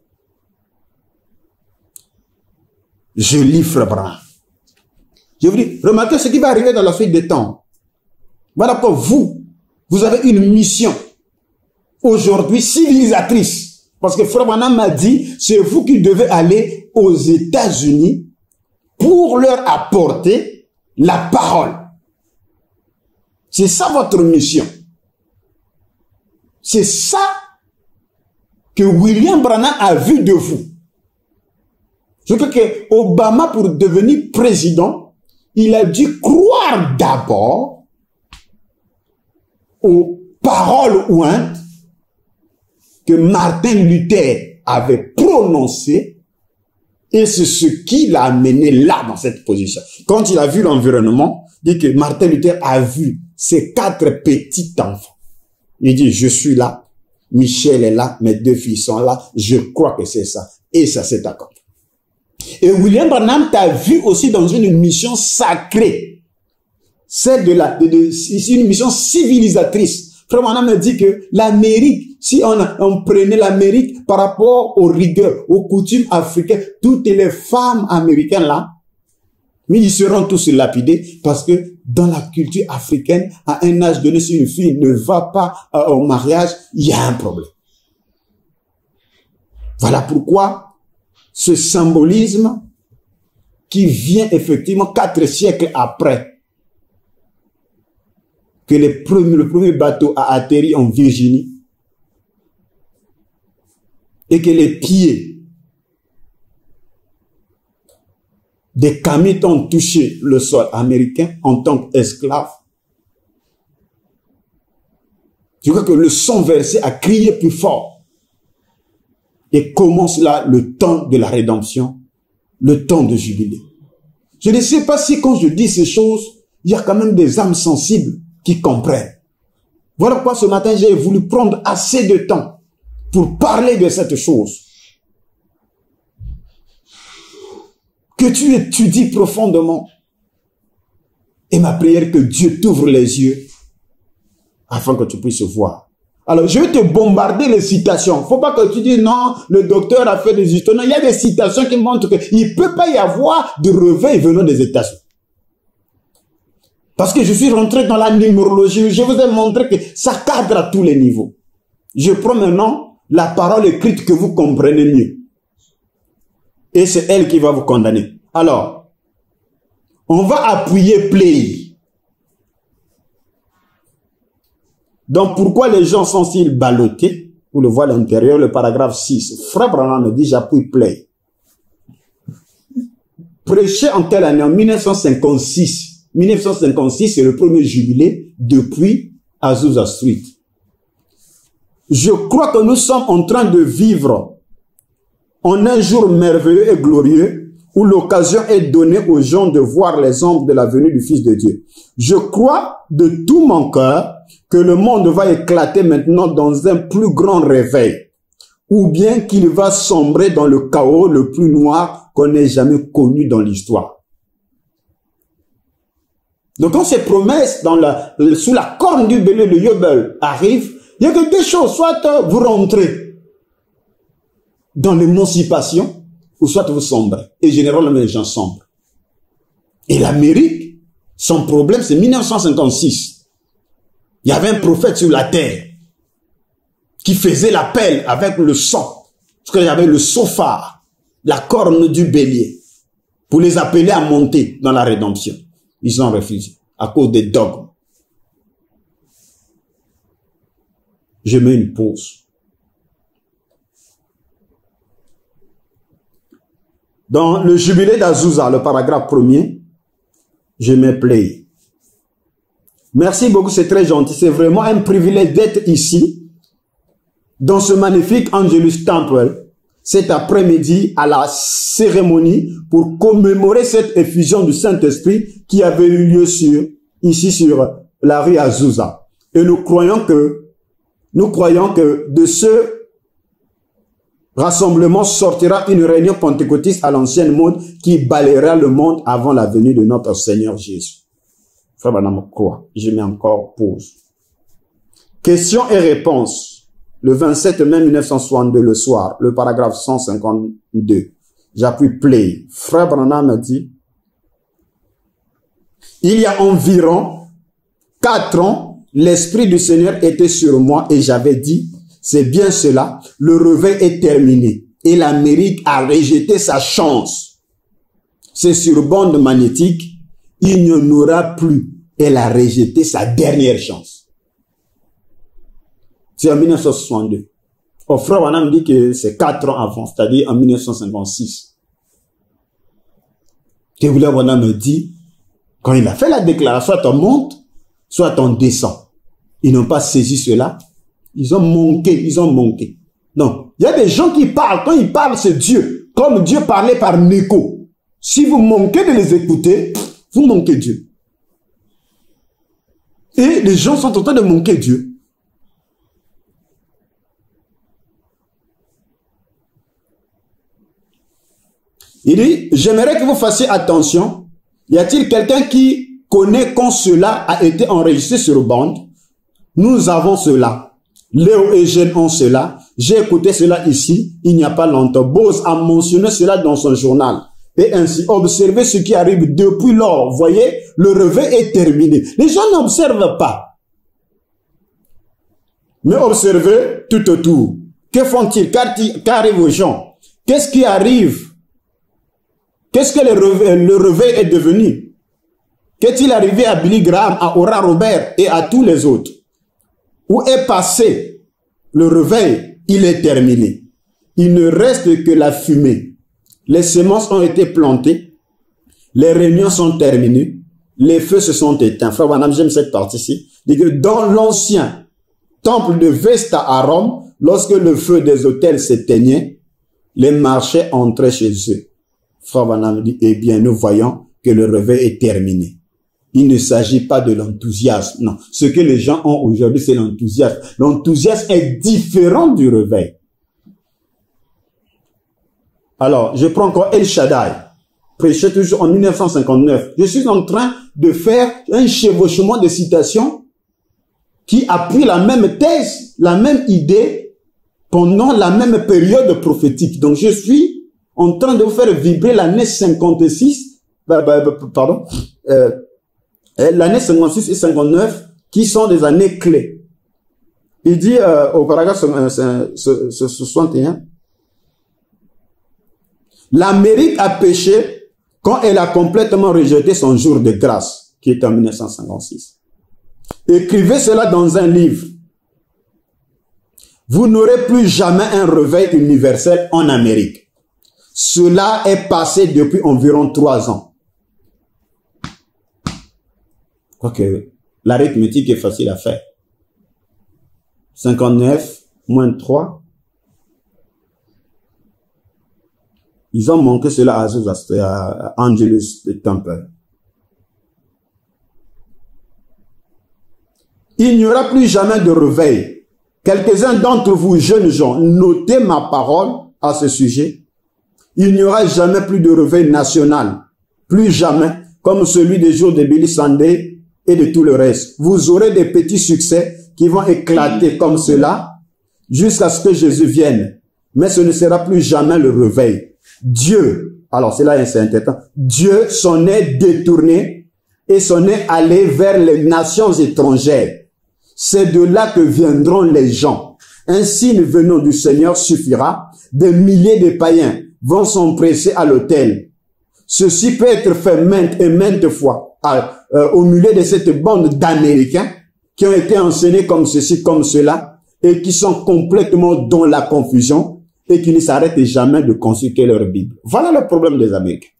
Je lis Frère Branham. Je vous dis, remarquez ce qui va arriver dans la suite des temps. Voilà que vous avez une mission aujourd'hui civilisatrice. Parce que Frère Branham m'a dit, c'est vous qui devez aller aux États-Unis pour leur apporter la parole. C'est ça votre mission. C'est ça que William Branham a vu de vous. Je crois que Obama, pour devenir président, il a dû croire d'abord aux paroles ointes que Martin Luther avait prononcées, et c'est ce qui l'a amené là, dans cette position. Quand il a vu l'environnement, il dit que Martin Luther a vu ses 4 petits enfants. Il dit, je suis là, Michel est là, mes 2 filles sont là, je crois que c'est ça. Et ça s'est accompli. Et William Branham t'a vu aussi dans une mission sacrée. C'est une mission civilisatrice. Frère Branham me dit que l'Amérique, si on prenait l'Amérique par rapport aux rigueurs, aux coutumes africaines, toutes les femmes américaines là, mais ils seront tous lapidés parce que dans la culture africaine, à un âge donné, si une fille ne va pas au mariage, il y a un problème. Voilà pourquoi ce symbolisme qui vient effectivement 4 siècles après que le premier bateau a atterri en Virginie et que les pieds des Kamites ont touché le sol américain en tant qu'esclaves. Je crois que le son versé a crié plus fort. Et commence là le temps de la rédemption, le temps de jubilé. Je ne sais pas si quand je dis ces choses, il y a quand même des âmes sensibles qui comprennent. Voilà pourquoi ce matin j'ai voulu prendre assez de temps pour parler de cette chose. Que tu étudies profondément. Et ma prière est que Dieu t'ouvre les yeux afin que tu puisses voir. Alors, je vais te bombarder les citations. Faut pas que tu dises non, le docteur a fait des histoires. Non, il y a des citations qui montrent qu'il ne peut pas y avoir de réveil venant des États-Unis. Parce que je suis rentré dans la numérologie. Je vous ai montré que ça cadre à tous les niveaux. Je prends maintenant la parole écrite que vous comprenez mieux. Et c'est elle qui va vous condamner. Alors, on va appuyer play. Donc, pourquoi les gens sont-ils ballottés? Vous le voyez à l'intérieur, le paragraphe 6. Frère Branham me dit, j'appuie play. Prêché en quelle année? En 1956. 1956, c'est le premier jubilé depuis Azusa Street. Je crois que nous sommes en train de vivre en un jour merveilleux et glorieux où l'occasion est donnée aux gens de voir les ombres de la venue du Fils de Dieu. Je crois de tout mon cœur que le monde va éclater maintenant dans un plus grand réveil, ou bien qu'il va sombrer dans le chaos le plus noir qu'on ait jamais connu dans l'histoire. Donc quand ces promesses sous la corne du bélier de Yobel arrivent, il y a que deux choses, soit vous rentrez dans l'émancipation, ou soit vous sombrez. Et généralement les gens sombrent. Et l'Amérique, son problème c'est 1956. Il y avait un prophète sur la terre qui faisait l'appel avec le sang. Parce qu'il y avait le sophar, la corne du bélier, pour les appeler à monter dans la rédemption. Ils ont refusé à cause des dogmes. Je mets une pause. Dans le jubilé d'Azusa, le paragraphe 1er, je mets play. Merci beaucoup, c'est très gentil. C'est vraiment un privilège d'être ici, dans ce magnifique Angelus Temple, cet après-midi à la cérémonie pour commémorer cette effusion du Saint-Esprit qui avait eu lieu ici sur la rue Azusa. Et nous croyons que de ce rassemblement sortira une réunion pentecôtiste à l'ancienne mode qui balayera le monde avant la venue de notre Seigneur Jésus. Frère Branham croit. Je mets encore pause. Questions et réponses. Le 27 mai 1962, le soir, le paragraphe 152. J'appuie play. Frère Branham dit, il y a environ 4 ans, l'Esprit du Seigneur était sur moi et j'avais dit, c'est bien cela, le réveil est terminé et l'Amérique a rejeté sa chance. C'est sur bande magnétique, il n'y en aura plus. Elle a rejeté sa dernière chance. C'est en 1962. Au frère Branham dit que c'est 4 ans avant, c'est-à-dire en 1956. Que William Branham me dit, quand il a fait la déclaration, soit on monte, soit on descend. Ils n'ont pas saisi cela. Ils ont manqué. Donc, il y a des gens qui parlent. Quand ils parlent, c'est Dieu. Comme Dieu parlait par Neko. Si vous manquez de les écouter, vous manquez Dieu. Et les gens sont en train de manquer Dieu. Il dit, j'aimerais que vous fassiez attention. Y a-t-il quelqu'un qui connaît quand cela a été enregistré sur bande? Nous avons cela. Léo et Jeanne ont cela. J'ai écouté cela ici, il n'y a pas longtemps. Bose a mentionné cela dans son journal. Et ainsi, observez ce qui arrive depuis lors. Voyez, le réveil est terminé. Les gens n'observent pas. Mais observez tout autour. Que font-ils? Qu'arrive aux gens? Qu'est-ce qui arrive? Qu'est-ce que le réveil est devenu? Qu'est-il arrivé à Billy Graham, à Oral Roberts et à tous les autres? Où est passé le réveil? Il est terminé. Il ne reste que la fumée. Les semences ont été plantées. Les réunions sont terminées. Les feux se sont éteints. Frère Branham, j'aime cette partie-ci. Dit que dans l'ancien temple de Vesta à Rome, lorsque le feu des autels s'éteignait, les marchés entraient chez eux. Frère Branham dit, eh bien, nous voyons que le réveil est terminé. Il ne s'agit pas de l'enthousiasme. Non. Ce que les gens ont aujourd'hui, c'est l'enthousiasme. L'enthousiasme est différent du réveil. Alors, je prends encore El Shaddai. prêchais toujours en 1959. Je suis en train de faire un chevauchement de citations qui appuie la même thèse, la même idée pendant la même période prophétique. Donc je suis en train de vous faire vibrer l'année 56, l'année 56 et 59 qui sont des années clés. Il dit au paragraphe 61, l'Amérique a péché quand elle a complètement rejeté son jour de grâce, qui est en 1956. Écrivez cela dans un livre. Vous n'aurez plus jamais un réveil universel en Amérique. Cela est passé depuis environ 3 ans. Quoique, l'arithmétique est facile à faire. 59 moins 3. Ils ont manqué cela à Angelus Temple. Il n'y aura plus jamais de réveil. Quelques-uns d'entre vous, jeunes gens, notez ma parole à ce sujet. Il n'y aura jamais plus de réveil national. Plus jamais, comme celui des jours de Billy Sunday et de tout le reste. Vous aurez des petits succès qui vont éclater comme cela jusqu'à ce que Jésus vienne. Mais ce ne sera plus jamais le réveil. Dieu, alors c'est là c'est intéressant, Dieu s'en est détourné et s'en est allé vers les nations étrangères. C'est de là que viendront les gens. Un signe venant du Seigneur suffira. Des milliers de païens vont s'empresser à l'autel. Ceci peut être fait maintes et maintes fois au milieu de cette bande d'Américains qui ont été enseignés comme ceci, comme cela, et qui sont complètement dans la confusion et qui ne s'arrêtent jamais de consulter leur Bible. Voilà le problème des Américains.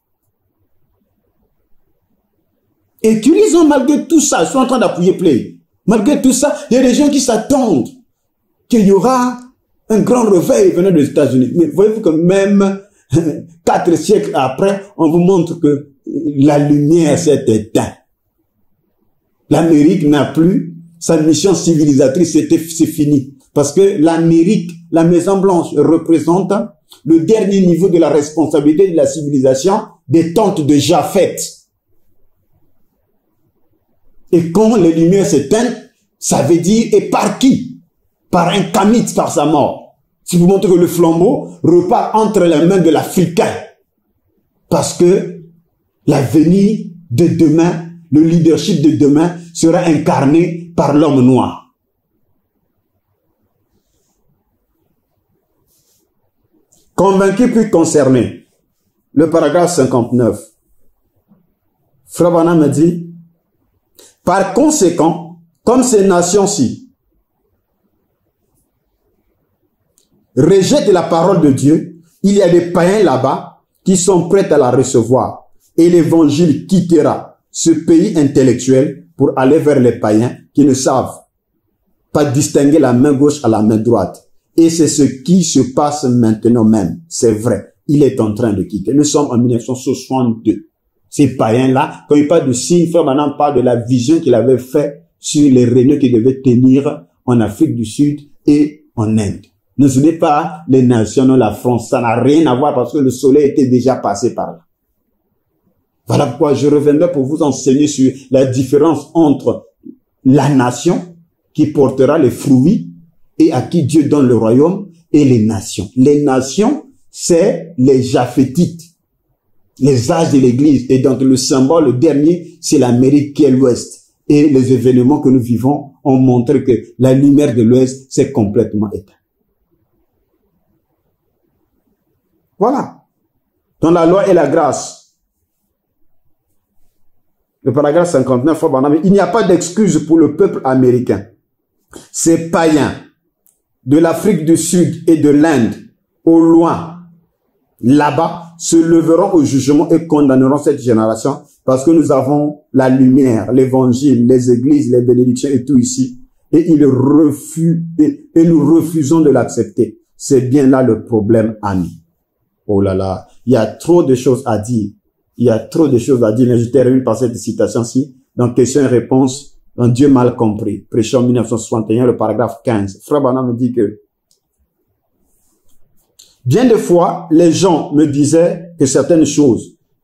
Et qui lisent malgré tout ça, ils sont en train d'appuyer play. Malgré tout ça, il y a des gens qui s'attendent qu'il y aura un grand réveil venant des États-Unis. Mais voyez-vous que même 4 siècles après, on vous montre que la lumière s'est éteinte. L'Amérique n'a plus sa mission civilisatrice, c'est fini. Parce que l'Amérique, la Maison Blanche, représente le dernier niveau de la responsabilité de la civilisation des tentes de Japheth. Et quand les lumières s'éteignent, ça veut dire, et par qui? Par un Kamite, par sa mort. Si vous montrez que le flambeau repart entre les mains de l'Africain. Parce que l'avenir de demain, le leadership de demain sera incarné par l'homme noir. Convaincu puis concerné. Le paragraphe 59. Frère Branham me dit, par conséquent, comme ces nations-ci rejettent la parole de Dieu, il y a des païens là-bas qui sont prêts à la recevoir. Et l'évangile quittera ce pays intellectuel pour aller vers les païens qui ne savent pas distinguer la main gauche à la main droite. Et c'est ce qui se passe maintenant même. C'est vrai. Il est en train de quitter. Nous sommes en 1962. Ces païens-là, quand ils parlent de signes, frère Branham parle de la vision qu'il avait fait sur les réunions qu'il devait tenir en Afrique du Sud et en Inde. Ne souvenez pas les nations, non, la France, ça n'a rien à voir parce que le soleil était déjà passé par là. Voilà pourquoi je reviendrai pour vous enseigner sur la différence entre la nation qui portera les fruits et à qui Dieu donne le royaume et les nations. Les nations, c'est les Japhétites. Les âges de l'église. Et donc le symbole, le dernier, c'est l'Amérique qui est l'Ouest. Et les événements que nous vivons ont montré que la lumière de l'Ouest s'est complètement éteinte. Voilà. Dans la loi et la grâce. Le paragraphe 59, il n'y a pas d'excuse pour le peuple américain. Ces païens de l'Afrique du Sud et de l'Inde, au loin, là-bas, se leveront au jugement et condamneront cette génération parce que nous avons la lumière, l'évangile, les églises, les bénédictions et tout ici. Et ils refusent, et nous refusons de l'accepter. C'est bien là le problème, ami. Oh là là, il y a trop de choses à dire. Il y a trop de choses à dire, mais je termine par cette citation-ci. Dans question et réponse, dans Dieu mal compris. Prêchant 1961, le paragraphe 15. Frère Branham me dit que bien des fois, les gens me disaient que certaines choses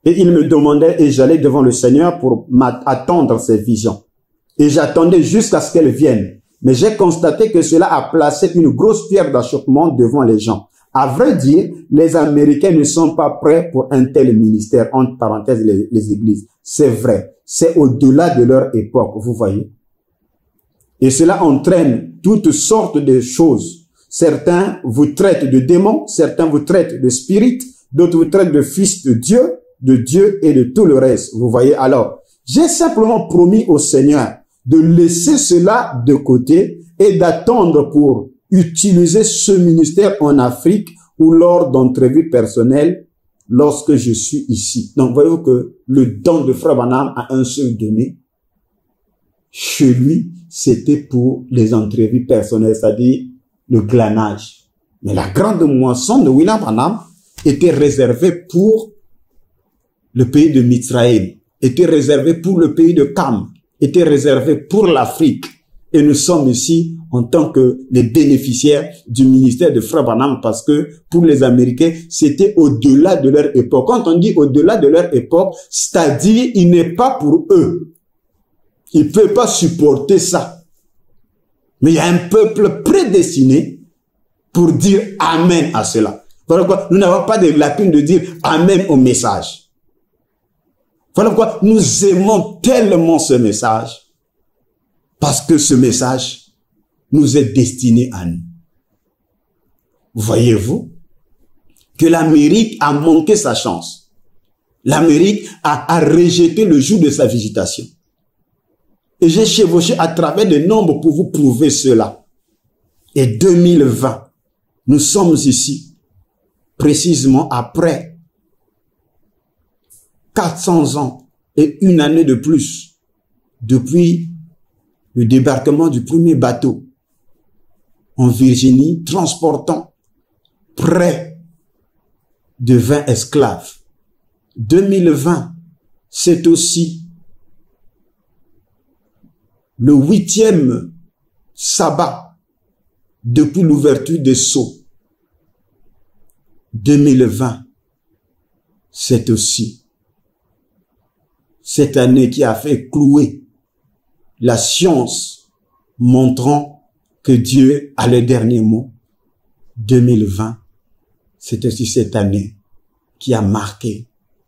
Et il me demandait et j'allais devant le Seigneur pour attendre ces visions. Et j'attendais jusqu'à ce qu'elles viennent. Mais j'ai constaté que cela a placé une grosse pierre d'achoppement devant les gens. À vrai dire, les Américains ne sont pas prêts pour un tel ministère, entre parenthèses les églises. C'est vrai, c'est au-delà de leur époque, vous voyez. Et cela entraîne toutes sortes de choses. Certains vous traitent de démons, certains vous traitent de spirites, d'autres vous traitent de fils de Dieu et de tout le reste. Vous voyez, alors, j'ai simplement promis au Seigneur de laisser cela de côté et d'attendre pour utiliser ce ministère en Afrique ou lors d'entrevues personnelles lorsque je suis ici. Donc, voyez-vous que le don de Frère Branham a un seul donné. Chez lui, c'était pour les entrevues personnelles, c'est-à-dire le glanage. Mais la grande moisson de William Branham était réservée pour le pays de Mizraïm, était réservée pour le pays de Cam, était réservée pour l'Afrique. Et nous sommes ici en tant que les bénéficiaires du ministère de Frère Branham parce que pour les Américains, c'était au-delà de leur époque. Quand on dit au-delà de leur époque, c'est-à-dire il n'est pas pour eux. Ils ne peuvent pas supporter ça. Mais il y a un peuple prédestiné pour dire Amen à cela. Voilà pourquoi nous n'avons pas de lacune de dire Amen au message. Voilà pourquoi nous aimons tellement ce message. Parce que ce message nous est destiné à nous. Voyez-vous que l'Amérique a manqué sa chance. L'Amérique a rejeté le jour de sa visitation. Et j'ai chevauché à travers des nombres pour vous prouver cela. Et 2020, nous sommes ici, précisément après 400 ans et une année de plus, depuis le débarquement du premier bateau en Virginie, transportant près de 20 esclaves. 2020, c'est aussi le 8e sabbat depuis l'ouverture des sceaux. 2020, c'est aussi cette année qui a fait clouer la science montrant que Dieu a le dernier mot. 2020, c'est aussi cette année qui a marqué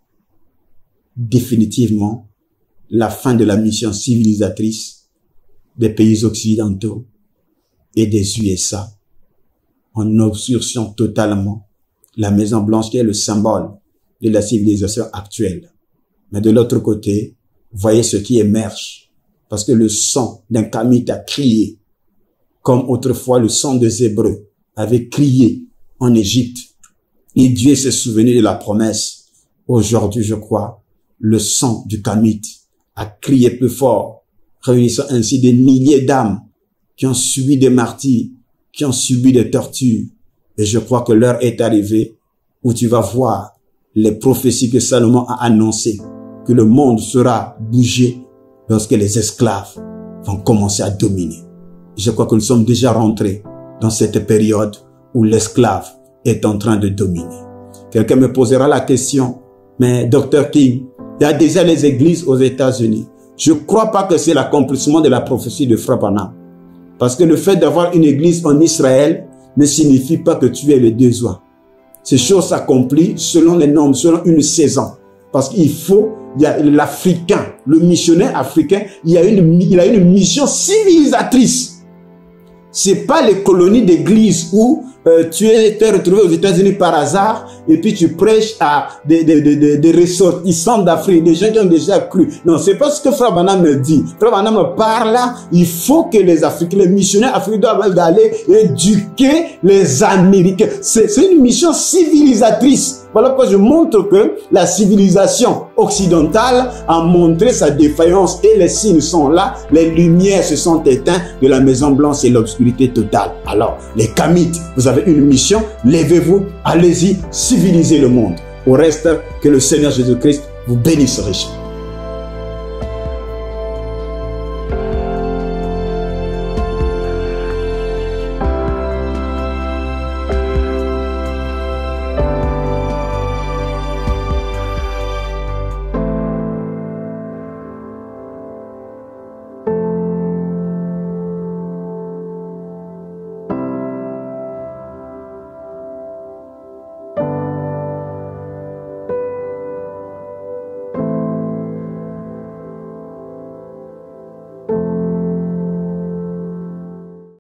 définitivement la fin de la mission civilisatrice des pays occidentaux et des USA en obstruction totalement la Maison Blanche qui est le symbole de la civilisation actuelle. Mais de l'autre côté, voyez ce qui émerge parce que le sang d'un Kamite a crié comme autrefois le sang des Hébreux avait crié en Égypte et Dieu s'est souvenu de la promesse. Aujourd'hui, je crois, le sang du Kamite a crié plus fort, réunissant ainsi des milliers d'âmes qui ont subi des martyrs, qui ont subi des tortures. Et je crois que l'heure est arrivée où tu vas voir les prophéties que Salomon a annoncées, que le monde sera bougé lorsque les esclaves vont commencer à dominer. Je crois que nous sommes déjà rentrés dans cette période où l'esclave est en train de dominer. Quelqu'un me posera la question, mais Dr. King, il y a déjà les églises aux États-Unis. Je ne crois pas que c'est l'accomplissement de la prophétie de Frère Branham. Parce que le fait d'avoir une église en Israël ne signifie pas que tu es le besoin. Ces choses s'accomplissent selon les normes, selon une saison. Parce qu'il faut, il y a l'Africain, le missionnaire africain, il a une mission civilisatrice. C'est pas les colonies d'église où tu es retrouvé aux États-Unis par hasard et puis tu prêches à des ressortissants d'Afrique, des gens qui ont déjà cru. Non, c'est pas ce que Frère Branham me dit. Frère Branham me parle là, il faut que les Africains, les missionnaires africains doivent aller éduquer les Américains. C'est une mission civilisatrice. Voilà pourquoi je montre que la civilisation occidentale a montré sa défaillance et les signes sont là, les lumières se sont éteintes de la Maison Blanche et l'obscurité totale. Alors, les Kamites, vous avez une mission, levez-vous, allez-y, civilisez le monde. Au reste, que le Seigneur Jésus-Christ vous bénisse richement.